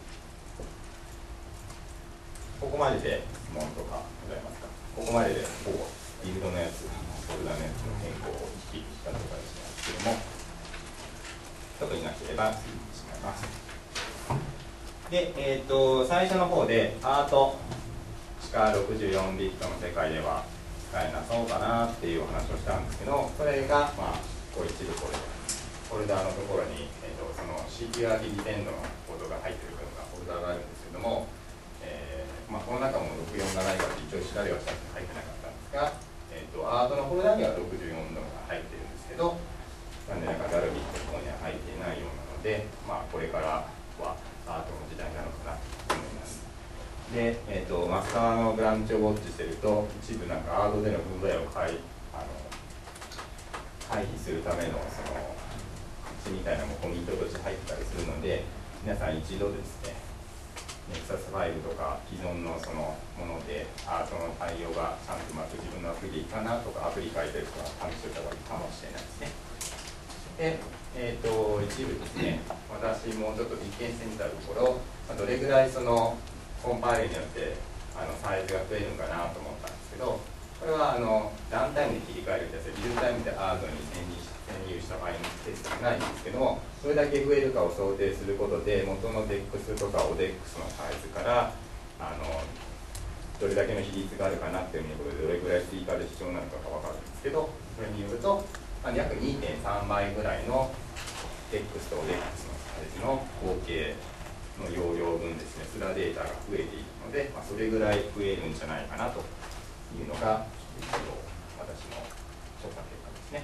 ここまでで質問とかございますか？ここまででほぼビルドのやつ、フォルダのやつの変更を聞いてきたところですけども、特になければ次にしまいます。で、えー、と最初の方でアートしかろくじゅうよんビットの世界では使えなそうかなっていうお話をしたんですけど、それが、まあ、こう一部これフォルダのところに、えー、とその シーピューアールティー ディペンドのコードが入っているようなフォルダがあるんですけども、えーまあ、この中もろくじゅうよんがないかって一応調べはしたんですけど入ってなかったんですが、えー、とアートのフォルダにはろくじゅうよんのが入ってるんですけど、なんでなんかダルビットの方には入っていないようなので、まあ、これからはアートの時代なのかなと思います。で、えー、とマスターのブランチをウォッチしてると、一部なんかアートでの不具合を回あの回避するためのその口みたいなのもコミットとして入ってたりするので、皆さん一度ですね、ネクサスファイルとか既存のそのものでアートの対応がちゃんとうまく自分のアプリでいいかなとか、アプリ書いてる人は試しておいた方がいいかもしれないですね。で、えー、と一部ですね、私もちょっと実験してみたところ、どれぐらいそのコンパイルによってあのサイズが増えるのかなと思ったんですけど、これはあのランタイムで切り替えるやつで、リズムタイムでアートに遷入し遷入した場合のテストがないんですけども、それだけ増えるかを想定することで、元の デックス とか オーデックス のサイズからあのどれだけの比率があるかなっていうことで、どれぐらい追加で必要なのかが分かるんですけど、それによると、まあ、約 にてんさん 倍ぐらいの デックス と オーデックス のサイズの合計の容量分ですね、スラデータが増えているので、まあ、それぐらい増えるんじゃないかなというのが、私の調査結果ですね。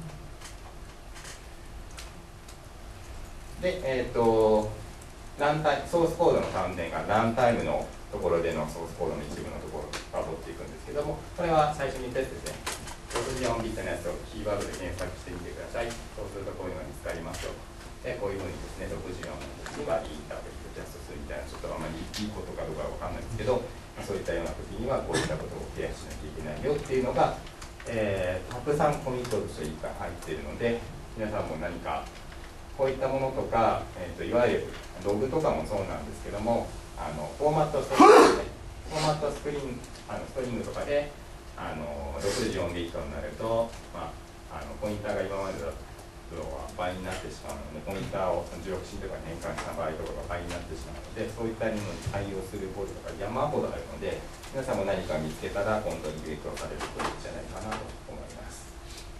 で、えっ、ー、と、ランタイム、ソースコードの関連がランタイムのところでのソースコードの一部のところをたどっていくんですけども、これは最初に言ったやつですね。ろくじゅうよんビットのやつをキーワードで検索してみてください。そうするとこういうのが見つかりますよ。で、こういうふうにですね、ろくじゅうよんの時にはインタープリットジャストするみたいな、ちょっとあまりいいことかどうかわかんないんですけど、そういったような時にはこういったことをケアしなきゃいけないよっていうのが、えー、たくさんコミットとして入っているので、皆さんも何かこういったものとか、えー、といわゆるログとかもそうなんですけども、あのフォーマットストリング、ね、フォーマットスクリーンあのストリングとかであのろくじゅうよんビットになると、まあ、あのポインターが今までだとは倍になってしまうので、ポインターをじゅうろく進とか変換した場合とかが倍になってしまうので、そういったものに対応するコードとか山ほどあるので、皆さんも何か見つけたら今度にリクロされるといいんじゃないかなと思います。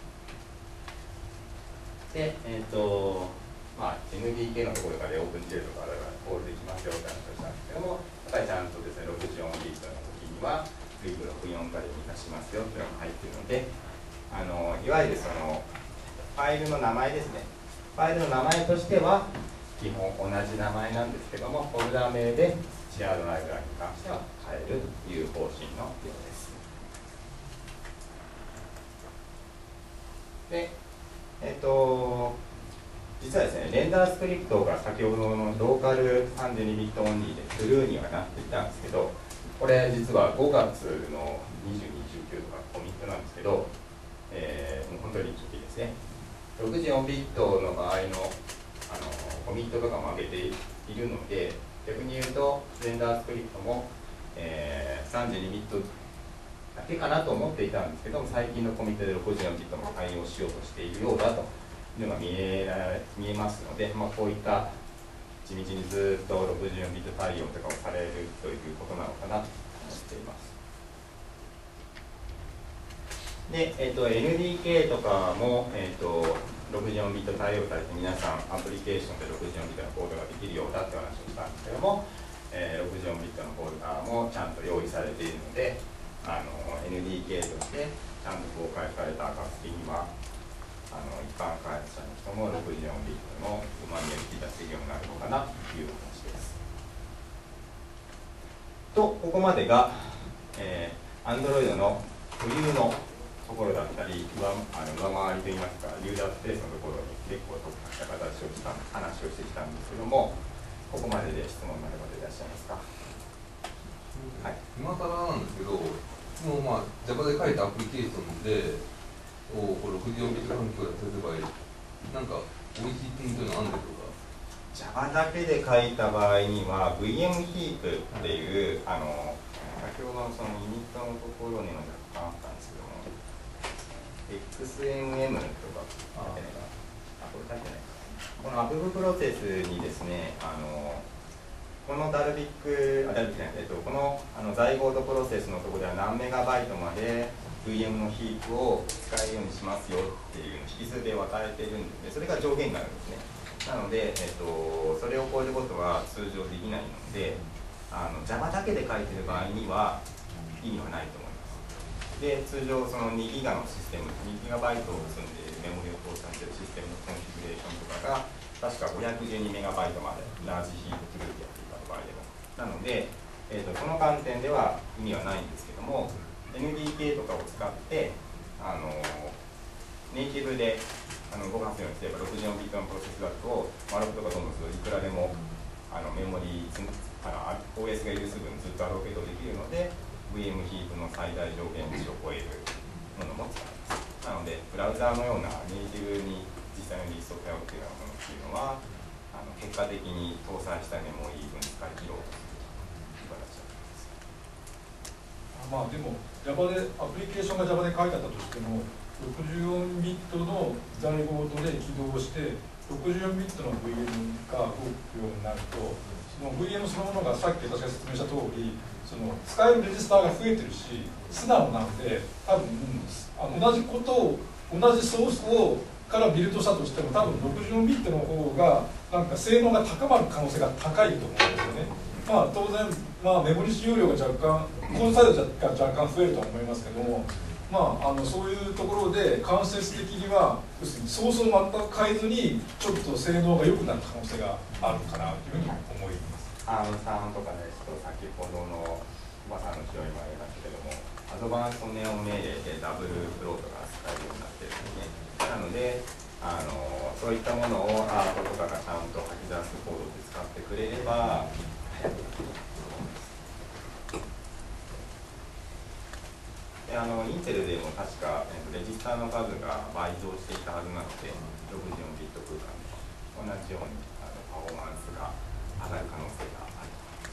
で、えっ、ー、とまあ、エヌディーケー のところからオープンジェルとかあればコールできますよって話をしたんですけども、やっぱりちゃんとですね、ろくじゅうよんビットの時にはリブろくじゅうよんから満たしますよっていうのが入っているので、あのいわゆるそのファイルの名前ですね。ファイルの名前としては基本同じ名前なんですけども、フォルダ名でシェアードライブラリに関しては変えるという方針のようです。で、えっと実はですね、レンダースクリプトが先ほどのローカルさんじゅうにビットオンリーでトゥルーにはなっていたんですけど、これ実はごがつのにじゅうに、じゅうきゅうとかコミットなんですけど、えー、もう本当に初期ですね。ろくじゅうよんビットの場合の、あのコミットとかも上げているので、逆に言うとレンダースクリプトも、えー、さんじゅうにビットだけかなと思っていたんですけども、最近のコミットでろくじゅうよんビットも対応しようとしているようだというのが見え見えますので、まあ、こういった地道にずっとろくじゅうよんビット対応とかをされるということなのかなと思っています。で、えーと、エヌディーケー とかも、えーと、 ろくじゅうよんビット対応されて、皆さんアプリケーションでろくじゅうよんビットのコードができるようだって話をしたんですけども、えー、ろくじゅうよんビットのフォルダーもちゃんと用意されているので、あの エヌディーケー としてちゃんと公開された暁には、あの一般開発者の人もろくじゅうよんビットのうまみを引き出せるようになるのかなという話です。と、ここまでが、えー、Android の固有のところだったり、上あの上回りといいますか、ユーザースペースのところに結構特化した形をした話をしてきたんですけども、ここまでで質問のある方いらっしゃいますか。はい、 今更なんですけど、もうまあ Java で書いたアプリケーションで、おこれろくじゅうよんビット環境で例えば、なんか美味しい点というのはあるんでしょうか。 Java だけで書いた場合には ブイエム ヒープっていう、はい、あの先ほどのそのユニットのところにも若干あったんですけども エックスエムエム とか書いてないかなあ、これ書いてないかこのアプブプロセスにですね、あのこのダルビック、あ、ダルビックじゃない、えっと、このあの在ゴードプロセスのところでは何メガバイトまで ブイエム のヒープを使えるようにしますよっていう引数で分かれてるんで、それが上限になるんですね。なので、えっと、それを超えることは通常できないので、あの Java だけで書いてる場合には意味はないと思います。で、通常そのにギガのシステム、にギガバイトを積んでいるメモリを搭載しているシステムのコンフィグレーションとかが確かごひゃくじゅうにメガバイトまでラージヒープグループやっていた場合でも。なので、えーと、その観点では意味はないんですけども、エヌディーケー とかを使ってあのネイティブであの動かすようにすればろくじゅうよんビットのプロセスだとマロックとかどんどんするといくらでもあのメモリあの オーエス が許す分ずっとアロケートできるので ブイエム ヒープの最大上限値を超えるものも使います。なのでブラウザーのようなネイティブに実際のリストを頼っているようなものっていうのはあの結果的に搭載したメモリ分使い切ろうとするという形だと思います。まあでも Java でアプリケーションが Java で書いてあったとしてもろくじゅうよんビットの在ゴードで起動してろくじゅうよんビットの ブイエム が動くようになるとその ブイエム そのものがさっき私が説明した通りその使えるレジスターが増えてるし素直なので多分あの同じことを同じソースをからビルドしたとしても多分ろくじゅうよんビットの方がなんか性能が高まる可能性が高いと思うんですよね。まあ当然、まあ、メモリ使用量が若干コードサイズが若干増えるとは思いますけどもまあ、あのそういうところで間接的には要するにソースを全く変えずにちょっと性能が良くなる可能性があるかなというふうに思います。 アームさんとかですと先ほどのおばさんの資料にもありましたけどもアドバンストネオ命令でダブルフロートが使えるようになっているんですね。なのであのそういったものをアートとかがちゃんと吐き出すコードで使ってくれれば早くできると思います。であのインテルでも確かレジスターの数が倍増していたはずなのでろくじゅうよんビット空間と同じようにあのパフォーマンスが上がる可能性があると思います。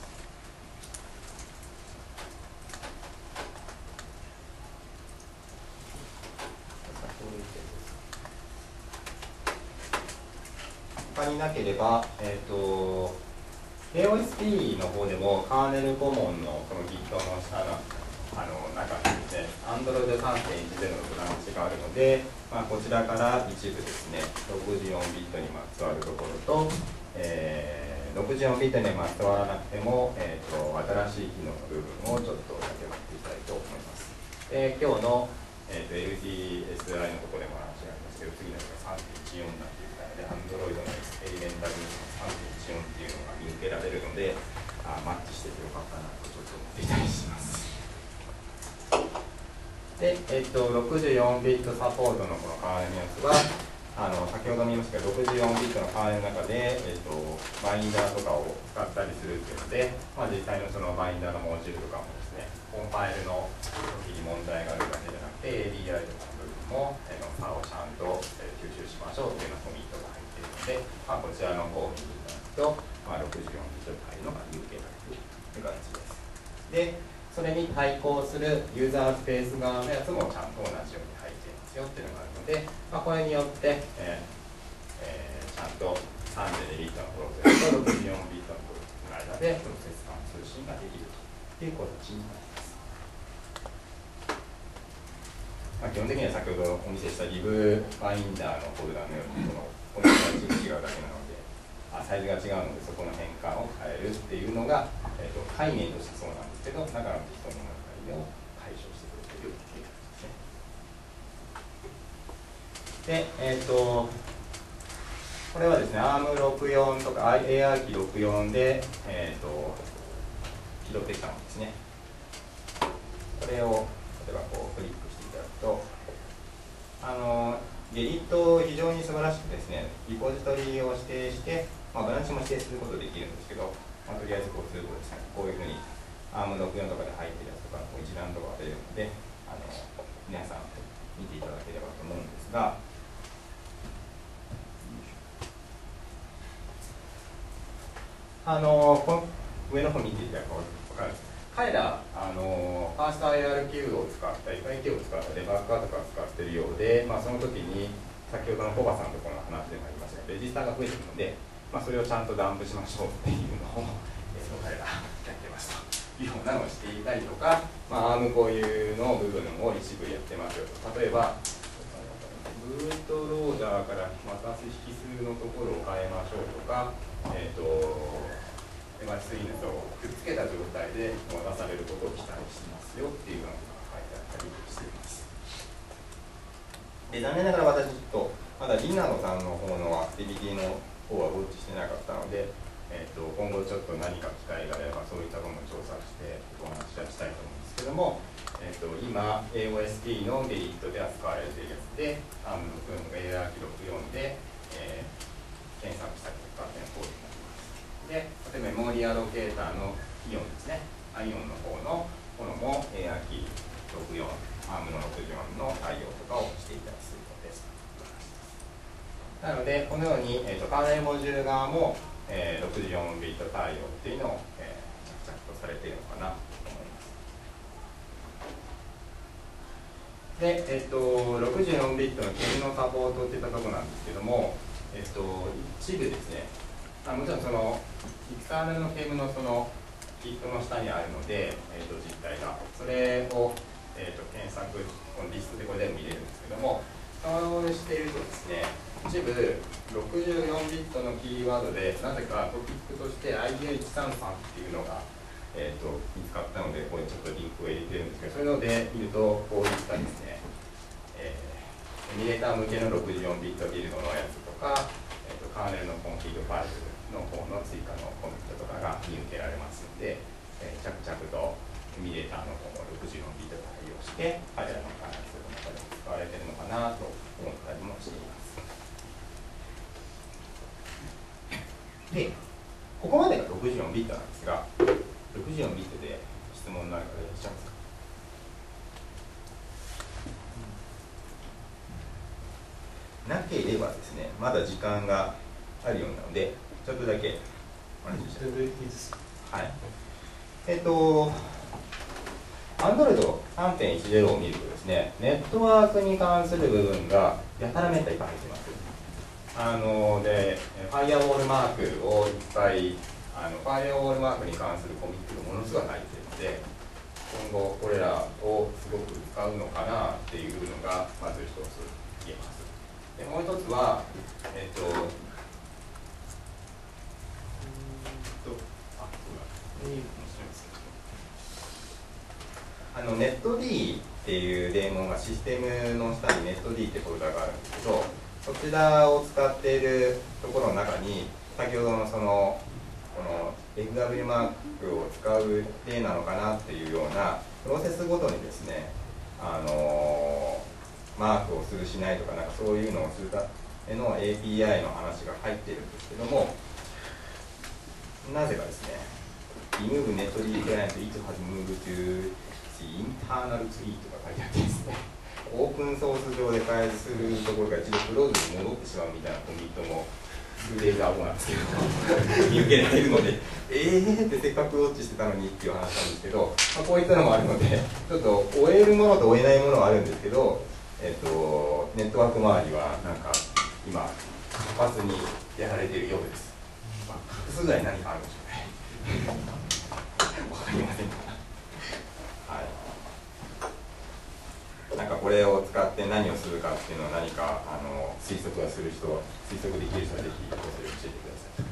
他になければ、えーと、ケーオーエスピー の方でもカーネルコモンのこの Git の下のあの中にですね、Android さんてんいちゼロ のブランチがあるので、まあ、こちらから一部ですね、ろくじゅうよんビットにまつわるところと、えー、ろくじゅうよんビットにまつわらなくても、えーと、新しい機能の部分をちょっとだけ持っていきたいと思います。えー、今日の、えーと、エルジーエスアイ のところでも話がありますけど、次のが さんてんいちよん になっているので、Android のエレメンタルに さんてんいちよん っていうのが見受けられるので、あマッチしててよかったなとちょっと思っていたりします。で、えっと、ろくじゅうよんビットサポートのこのカーネルのやつは、あの先ほども言いましたけど、ろくじゅうよんビットのカーネルの中で、えっと、バインダーとかを使ったりするっていうので、まあ、実際のそのバインダーのモジュールとかもですね、コンパイルの時に問題があるだけじゃなくて、エーディーアイ とかの部分も、えの差をちゃんと、えー、吸収しましょうというようなコミットが入っているので、まあ、こちらの方を見ていただくと、まあ、ろくじゅうよんビットに入るのが見受けられるという形です。でそれに対抗するユーザースペース側のやつもちゃんと同じように入っていますよっていうのがあるので、まあ、これによって、えーえー、ちゃんとさんじゅうにビットのプロセスとろくじゅうよんビットのプロセスの間でプロセス間通信ができるという形になります。 まあ、基本的には先ほどお見せしたリブファインダーのフォルダのように、このフォルダが一部違うだけなので、あサイズが違うので、そこの変換を変えるっていうのが、えー、と概念としてそうなんですけど、中の適当な問題を解消してくれているっていう感じですね。で、えっ、ー、と、これはですね、アームろくじゅうよん とか エーアール キーろくじゅうよんで、えー、と起動できたものですね。これを例えばこうクリックしていただくと、あのゲリット非常に素晴らしくですね、リポジトリを指定して、まあ、ブランチも指定することできるんですけど、まあ、とりあえずこうするとですね、こういうふうに アームろくじゅうよん とかで入ってるやつとかこう一覧とかが出るので、あの皆さん見ていただければと思うんですが、あのこの上の方見ていただくと分かるんです。彼ら、あのファースト アイアールキュー を使った、エフアイキュー を使ったデバッガーとかを使っているようで、まあ、その時に、先ほどのコバさんのところの話でもありましたが、レジスターが増えているので、まあ、それをちゃんとダンプしましょうっていうのを、えー、彼らやってますというようなのをしていたりとか、まあ、アーム固有の部分を一部やってますよと。例えば、ブートローダーから渡す引数のところを変えましょうとか、えっ、ー、と、デバイスインをくっつけた状態で渡されることを期待しますよっていうようなことが書いてあったりしています。で、残念ながら私ちょっとまだリナノさんの方のアクティビティの方はウォッチしてなかったので、えー、と今後ちょっと何か機会があればそういったものを調査してお話ししたいと思うんですけども、えー、と今 エーオーエスティー のゲリットで扱われているやつで アームろくじゅうよん エーアールキーろくじゅうよん で、えー、検索したりとかっていうのをで、例えばメモリアロケーターのイオンですね、アイオンの方のものも エーアール キーろくじゅうよん、アームのろくじゅうよんの対応とかをしていたりするのです。なので、このように、えーと、カーネルモジュール側も、えー、ろくじゅうよんビット対応っていうのを、えー、着々とされているのかなと思います。で、えーと、ろくじゅうよんビットのケムのサポートっていったところなんですけども、えーと、一部ですね、あもちろんそのエクターナルのケームのそのキットの下にあるので、えー、と実態がそれを、えー、と検索このリストでこれでも見れるんですけども、そうしているとですね、一部ろくじゅうよんビットのキーワードでなぜかトピックとして アイエーいちさんさん っていうのが、えー、と見つかったので、これちょっとリンクを入れてるんですけど、そういうので見るとこういったですね、えー、エミュレーター向けのろくじゅうよんビットビルドのやつとか、えー、とカーネルのコンフィグファイルの方の追加のコミットとかが見受けられますので、えー、着々とエミュレーターの方もろくじゅうよんビット対応して彼らの開発の中で使われているのかなと思ったりもしています。で、ここまでがろくじゅうよんビットなんですが、ろくじゅうよんビットで質問のある方いらっしゃいますか？なければですね、まだ時間があるようなので、ちょっとだけお話ししたいと思います。はい。えっと、Android さんてんいちゼロ を見るとですね、ネットワークに関する部分がやたらめったいっぱい入ってます。あので、ファイアウォールマークをいっぱい、あのファイアウォールマークに関するコミットがものすごい入っているので、今後これらをすごく使うのかなっていうのがまず一つ言えます。でもう一つは、えっと、あのネット D っていうデーモンがシステムの下にネット D ってフォルダがあるんですけど、そちらを使っているところの中に先ほどのそのこの エフダブリュー マークを使う例なのかなっていうようなプロセスごとにですね、あのマークをするしないとかなんかそういうのをするための エーピーアイ の話が入ってるんですけども、なぜかですね、remove net D client it has moved to the internal tree とか書いてあってですね、オープンソース上で開発するところが一度クローズに戻ってしまうみたいなコミットも数データ後なんですけど見受けられるので、えーってせっかくウォッチしてたのにっていう話なんですけど、まあ、こういったのもあるので、ちょっと追えるものと追えないものはあるんですけど、えっと、ネットワーク周りはなんか今活発にやられているようです。まあ、隠すぐらい何かあるんでしょうね。わかりませんか。はい。なんかこれを使って何をするかっていうのを何かあの推測がする人、推測できる人はぜひそれを教えてください。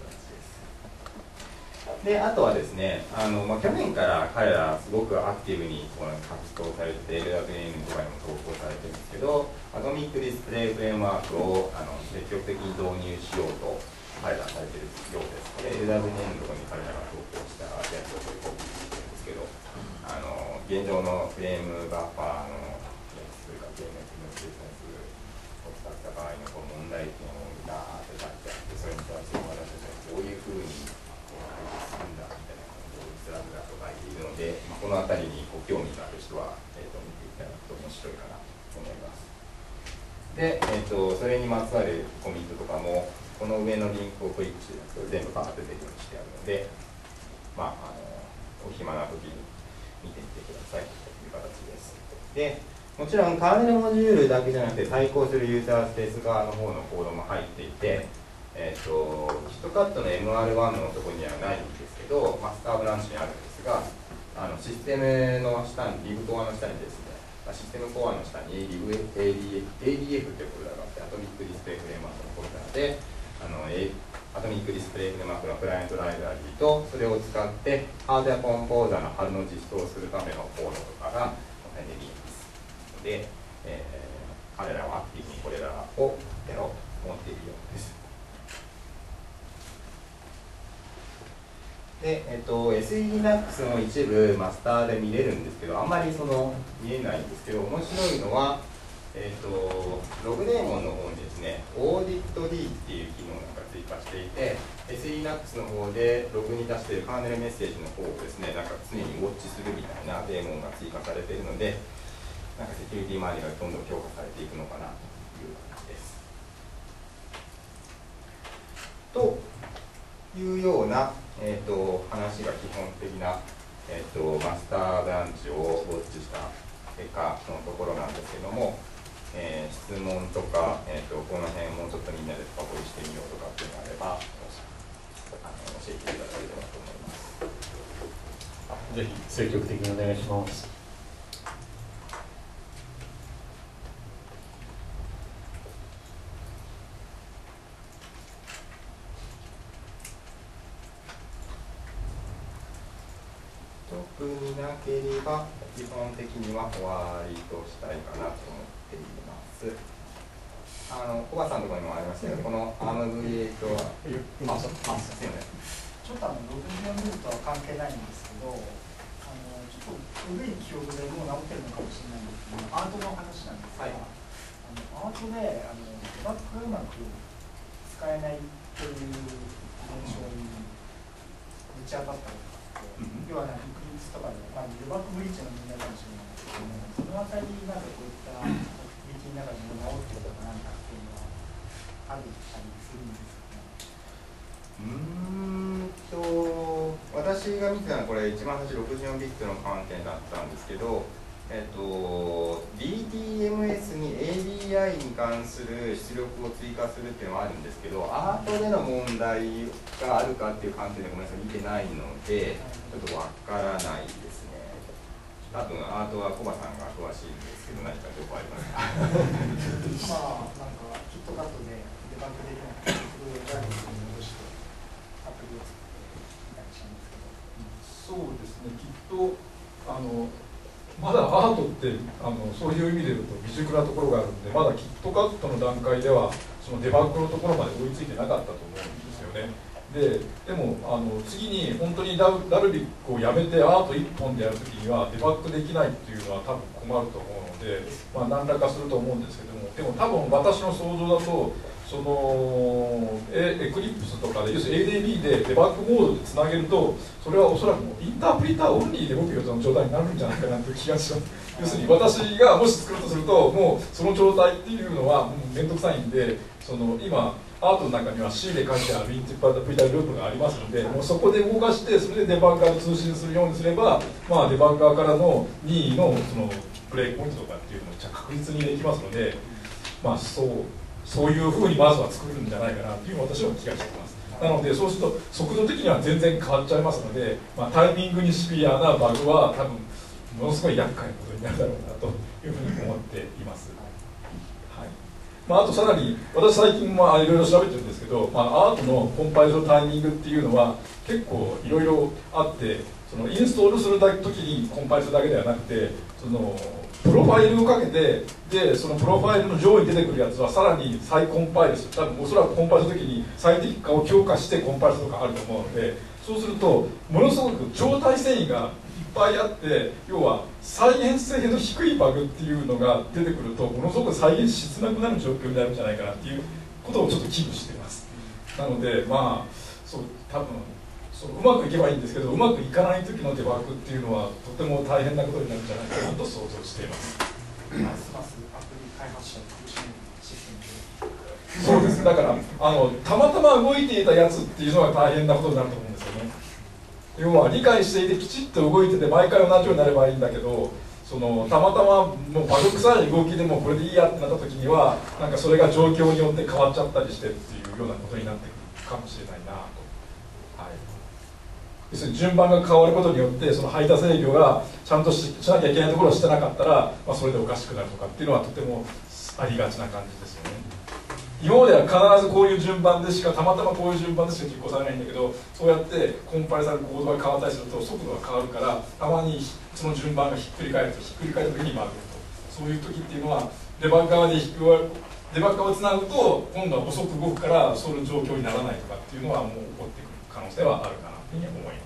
で、あとはですね、あのまあ、去年から彼らすごくアクティブにこの活動されて、エルダブリューエム とかにも投稿されてるんですけど、アトミックディスプレイフレームワークをあの積極的に導入しようと彼らされてるようです。エルダブリューエム のところに彼らが投稿したやつをコピーしてるんですけど、あの現状のフレームバッファーのやつというか、ゲームの計算数を使った場合のこう問題点をガーッと書いてあって、それに対して私たちはどういうふうに解決するんだみたいなことをスラムだと書いているので、まあ、この辺りにご興味がある人は、えー、と見ていただくと面白いかなと思います。で、えー、とそれにまつわるコミットとかも、この上のリンクをクリックしていただくと全部バーッと出るようにしてあるので、まあ、あのお暇な時に見てみてくださいという形です。で、もちろんカーネルモジュールだけじゃなくて対抗するユーザースペース側の方のコードも入っていて、えー、とキットカットの エムアールワン のところにはないんですけど、マスターブランチにあるんですが、あのシステムの下に、リブコアの下にですね、システムコアの下に エーディーエフ というフォルダがあって、アトミックディスプレイフレームワークのフォルダで、あのアトミックディスプレイフレームワークのクライアントライブラリーと、それを使ってハードウェアコンポーザーの春の実装をするためのコードとかがこの辺で見えますので、えー、彼らはアクティブにこれらをやろうと思っているようです。で、えっと、エスイー Linux の一部マスターで見れるんですけど、あんまりその見えないんですけど、面白いのは、えっと、ログデーモンの方にですね、オーディット D っていう機能なんか追加していて、エスイー Linux の方でログに出しているカーネルメッセージの方をですね、なんか常にウォッチするみたいなデーモンが追加されているので、なんかセキュリティ周りがどんどん強化されていくのかなという感じです。というような、えー、と話が基本的な、えー、とマスターブランチをウォッチした結果のところなんですけども、えー、質問とか、えー、とこの辺もうちょっとみんなで深掘りしてみようとかっていうのがあれば、あの教えていただければと思います。 ぜひ積極的にお願いします。 特になければ基本的には終わりとしたいかなと思っています。あの小葉さんのところにもありましたけど、この アームブイエイト は今ちょっとあのろくじゅうよんビルとは関係ないんですけど、あのちょっと古い記憶でもう直ってるのかもしれないんですけど、アートの話なんですが、はい、あのアートであのデバッグがうまく使えないという現象にぶち当たったりとかって、うん、要はなんかリクリスとかで、まあ、デバッグブリッジの問題かもしれないんですけども、そのあたりなんかこういったアクティビティの中でも直ってるとかなんかっていうのはあるたりするんですかね。 うーんと私が見てたのはこれ一番最初ろくじゅうよんビットの観点だったんですけど、えっと、ディーティーエムエス に エーディーアイ に関する出力を追加するっていうのはあるんですけど、アートでの問題があるかっていう観点でごめんなさい見てないのでちょっとわからないですね。多分アートはコバさんが詳しいんですけど、何か情報ありますか？ まあなんかキットカットでデバッグできなくてそれを外部に戻してアプリを作ってみたりしたんですけど、 そうですね、きっとあのまだアートってあのそういう意味で言うと未熟なところがあるんで、まだキットカットの段階ではそのデバッグのところまで追いついてなかったと思うんですよね。で, でもあの次に本当にダルビックをやめてアート一本でやるときにはデバッグできないっていうのは多分困ると思うので、まあ、何らかすると思うんですけども、でも多分私の想像だとそのエクリプスとかで要するに エーディービー でデバッグモードでつなげると、それはおそらくもうインタープリターオンリーで動くような状態になるんじゃないかなという気がします。要するに私がもし作るとすると、もうその状態っていうのはもう面倒くさいんで、その今アートの中には C で書いてあるインタープリターループがありますので、もうそこで動かして、それでデバッガーと通信するようにすれば、まあ、デバッガーからの任意のそのプレイポイントとかっていうのを確実にできますので、まあ、そうそういうふうにまずは作れるんじゃないかなという私は気がしています。なのでそうすると速度的には全然変わっちゃいますので、まあ、タイミングにシビアなバグは多分ものすごい厄介なことになるだろうなというふうに思っています。はい。まあ、あとさらに私最近もいろいろ調べてるんですけど、まあ、アートのコンパイルのタイミングっていうのは結構いろいろあって、そのインストールする時にコンパイルするだけではなくて、そのプロファイルをかけて、でそのプロファイルの上位に出てくるやつはさらに再コンパイルする。多分おそらくコンパイルするときに最適化を強化してコンパイルするとかあると思うので、そうするとものすごく状態遷移がいっぱいあって、要は再現性の低いバグっていうのが出てくるとものすごく再現しづらくなる状況になるんじゃないかなっていうことをちょっと危惧しています。なのでまあそう多分そううまくいけばいいんですけど、うまくいかない時のデバッグっていうのはとても大変なことになるんじゃないかなと想像しています。 ますますアプリ開発者の苦しむシステムで。 そうです。だからあのたまたま動いていたやつっていうのが大変なことになると思うんですよね。要は理解していてきちっと動いてて毎回同じようになればいいんだけど、そのたまたまもうバグ臭い動きでもこれでいいやってなった時にはなんかそれが状況によって変わっちゃったりしてっていうようなことになってくるかもしれないなと。はい。要するに順番が変わることによってその排他制御がちゃんと し, しなきゃいけないところをしてなかったら、まあ、それでおかしくなるとかっていうのはとてもありがちな感じですよね。今までは必ずこういう順番でしかたまたまこういう順番でしか実行されないんだけど、そうやってコンパイルされるコードが変わったりすると速度が変わるから、たまにその順番がひっくり返るとひっくり返った時にバグると、そういう時っていうのはデバッガーで引くデバッガーをつなぐと今度は遅く動くからそういう状況にならないとかっていうのはもう起こってくる可能性はあるかなというふうに思います。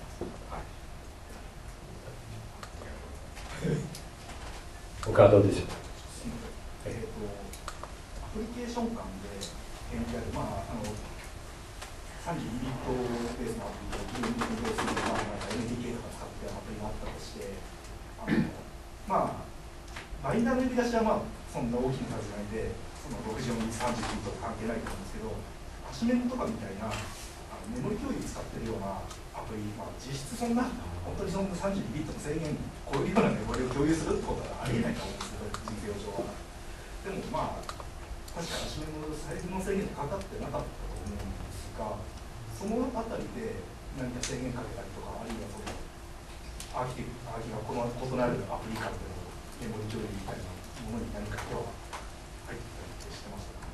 他はどうでしょうか。 えーと、アプリケーション間で変異である、まあ、あのさんじゅうにビットベースのアプリとじゅうにビットベースの、まあ、エヌディーケー とか使ってるアプリがあったとして、あのまあ、バインダーの呼び出しは、まあ、そんな大きな数じゃないで、そのろくじゅうよんビット、さんじゅうビットと関係ないと思うんですけど、ハシメモとかみたいなあのメモリ共有使ってるようなアプリ、まあ、実質そんな、本当にそんなさんじゅうにビットの制限を超えるようなメモリを共有するってことはありえないと思うんですけど、人形上は。でもまあ、確かハシメモのサイズの制限ってかかってなかったと思うんですが、そのあたりで何か制限かけたりとか、あるいはそのアーキテクアーキがこの異なるアプリ間でのメモリ共有みたいなものに何か手は入ってたりしてましたか？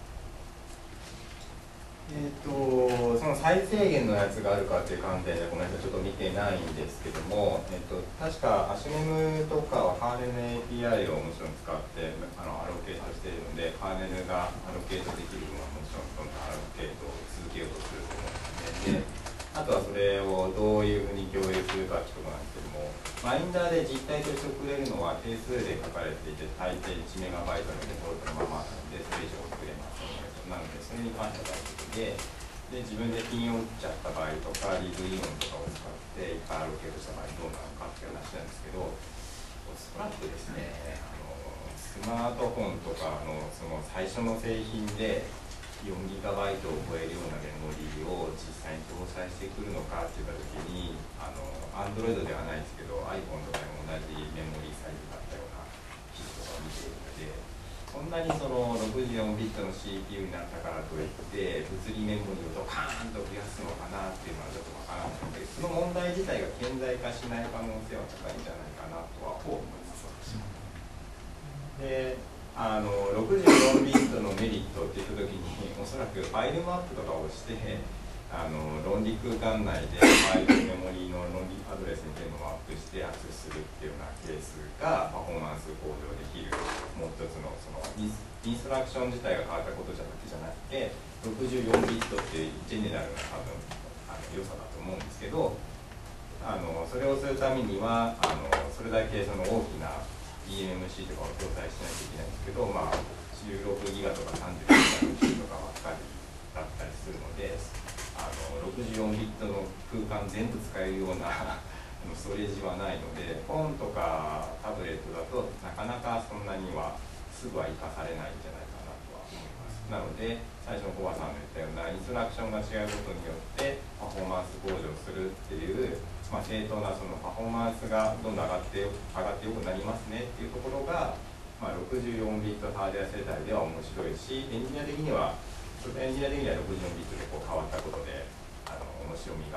えー、とその再制限のやつがあるかという観点でごめんなさい、ちょっと見てないんですけども、えー、と確かアシュネムとかはカーネル エーピーアイ をもちろん使ってあのアロケートしているので、カーネルがアロケートできるのはもちろんそのアロケートを続けようとすると思うので、であとはそれをどういうふうに共有するかということなんですけども、バインダーで実体として送れるのは定数で書かれていて、大抵いちメガバイトのデフォルトのままなので、それ以上送れません。なので、それに関しては大丈夫で、で自分でピンを打っちゃった場合とか、リブイオンとかを使っていっぱいアロケートした場合どうなのかっていう話なんですけど、おそらくですね、あのスマートフォンとかのその最初の製品でよんギガバイトを超えるようなメモリを実際に搭載してくるのかって言ったときに、あの Android ではないですけど iPhone とかでも同じメモリサイズだったような記事とかを見ているので、そんなにそのろくじゅうよんビットの シーピーユー になったからといって物理メモリをドカーンと増やすのかなっていうのはちょっとわからないので、その問題自体が顕在化しない可能性は高いんじゃないかなとは思います。であのろくじゅうよんビットのメリットって言った時におそらくファイルマップとかをしてあの論理空間内でファイルメモリの論理アドレスに全部マップしてアクセスするっていうようなケースがパフォーマンス向上できるもう一つのそのインストラクション自体が変わったことじゃなくてじゃなくてろくじゅうよんビットっていうジェネラルな多分あの良さだと思うんですけど、あのそれをするためにはあのそれだけその大きな イーエムシー とかを搭載しないといけないんですけど、まあ、じゅうろくギガとかさんじゅうギガの C とかばっかりだったりするので、あのろくじゅうよんビットの空間全部使えるようなストレージはないので、フォンとかタブレットだとなかなかそんなにはすぐは活かされないんじゃないかなとは思います。なので最初のコバさんが言ったようなインストラクションが違うことによってパフォーマンス向上するっていう、まあ、正当なそのパフォーマンスがどんどん上がって上がってよくなりますねっていうところが、まあ、ろくじゅうよんビットハードウェア世代では面白いし、エンジニア的にはエンジニア的にはろくじゅうよんビットでこう変わったことであの面白みがあるんじゃないかっていうのでちょっとチェックはしているっていう感じですね。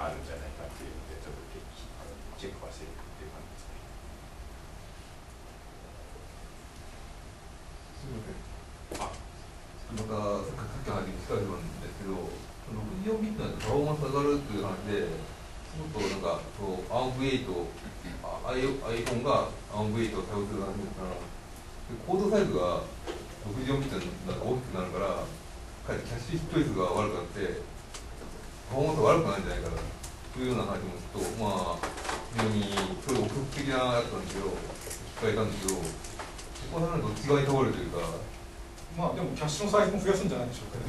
かそう アームエイト、iPhone が アームエイトを対応する感じだから、コードサイズがろくじゅうよんビットになる大きくなるから、かえってキャッシュチョイスが悪くなって、パフォーマンスが悪くないんじゃないかなというような話もちょっと、まあ、非常にそれ憶測的なやつなんですけど、聞かれたんですけど、ここはどっち側に倒れるというか。 まあでもキャッシュのサイズも増やすんじゃないでしょうか。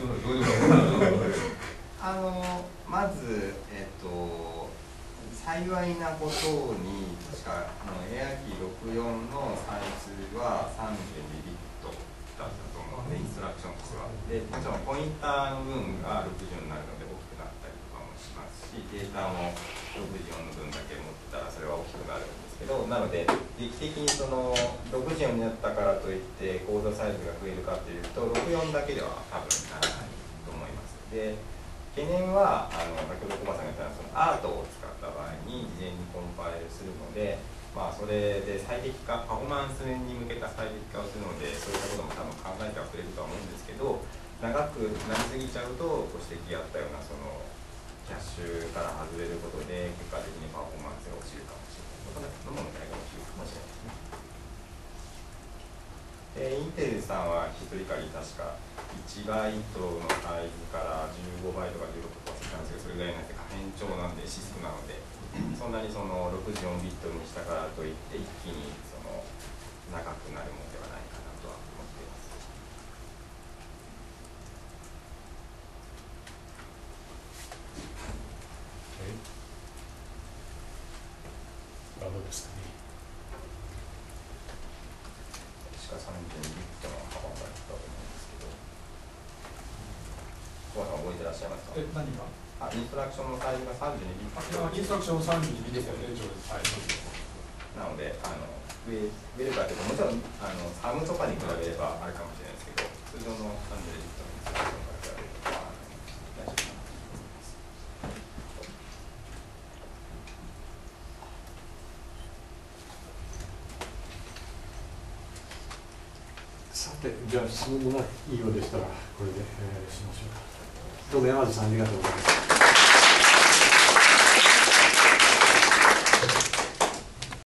あのまず、えっと、幸いなことに、確かエアキーろくじゅうよんのサイズはさんじゅうにビットだったと思うので、インストラクションとしては。で、もちろんポインターの分がろくじゅうになるので大きくなったりとかもしますし、データもろくじゅうよんの分だけ持ってたらそれは大きくなるんですけど、なので、劇的にそのろくじゅうよんになったからといってコードサイズが増えるかというと、ろくじゅうよんだけでは多分ならないと思います。で、懸念はあの先ほどコマさんが言ったそのアートを使った場合に事前にコンパイルするので、まあ、それで最適化、パフォーマンスに向けた最適化をするので、そういったことも多分考えてはくれるとは思うんですけど、長くなりすぎちゃうと、ご指摘あったようなそのキャッシュから外れることで、結果的にパフォーマンスが落ちるかもしれない。そんな問題が起きるかもしれないですね。で、インテルさんは一人かり確かいちバイトのサイズからじゅうごバイトかじゅうろくとかついたんですけど、それぐらいなんて可変調なんで、シスクなので、そんなにそのろくじゅうよんビットにしたからといって、一気にその長くなるものではないかなとは思っています。 どうですかね。 確かさんじゅうにビットの幅があったと思うんですけど、小川さん覚えてらっしゃいますか？ え、何が？ あ、インストラクションのサイズがさんじゅうにビット。 インストラクションさんじゅうにビットですよね。はい。 なので、あの増え増えるかというと、もちろんあのサムとかに比べればあるかもしれないですけど、通常のさんじゅうにビットのインストラクションから比べると、あの大丈夫かなと思います。 さて、じゃあ質問もないようでしたらこれで、えー、しましょうか。どうも山地さんありがとうございました。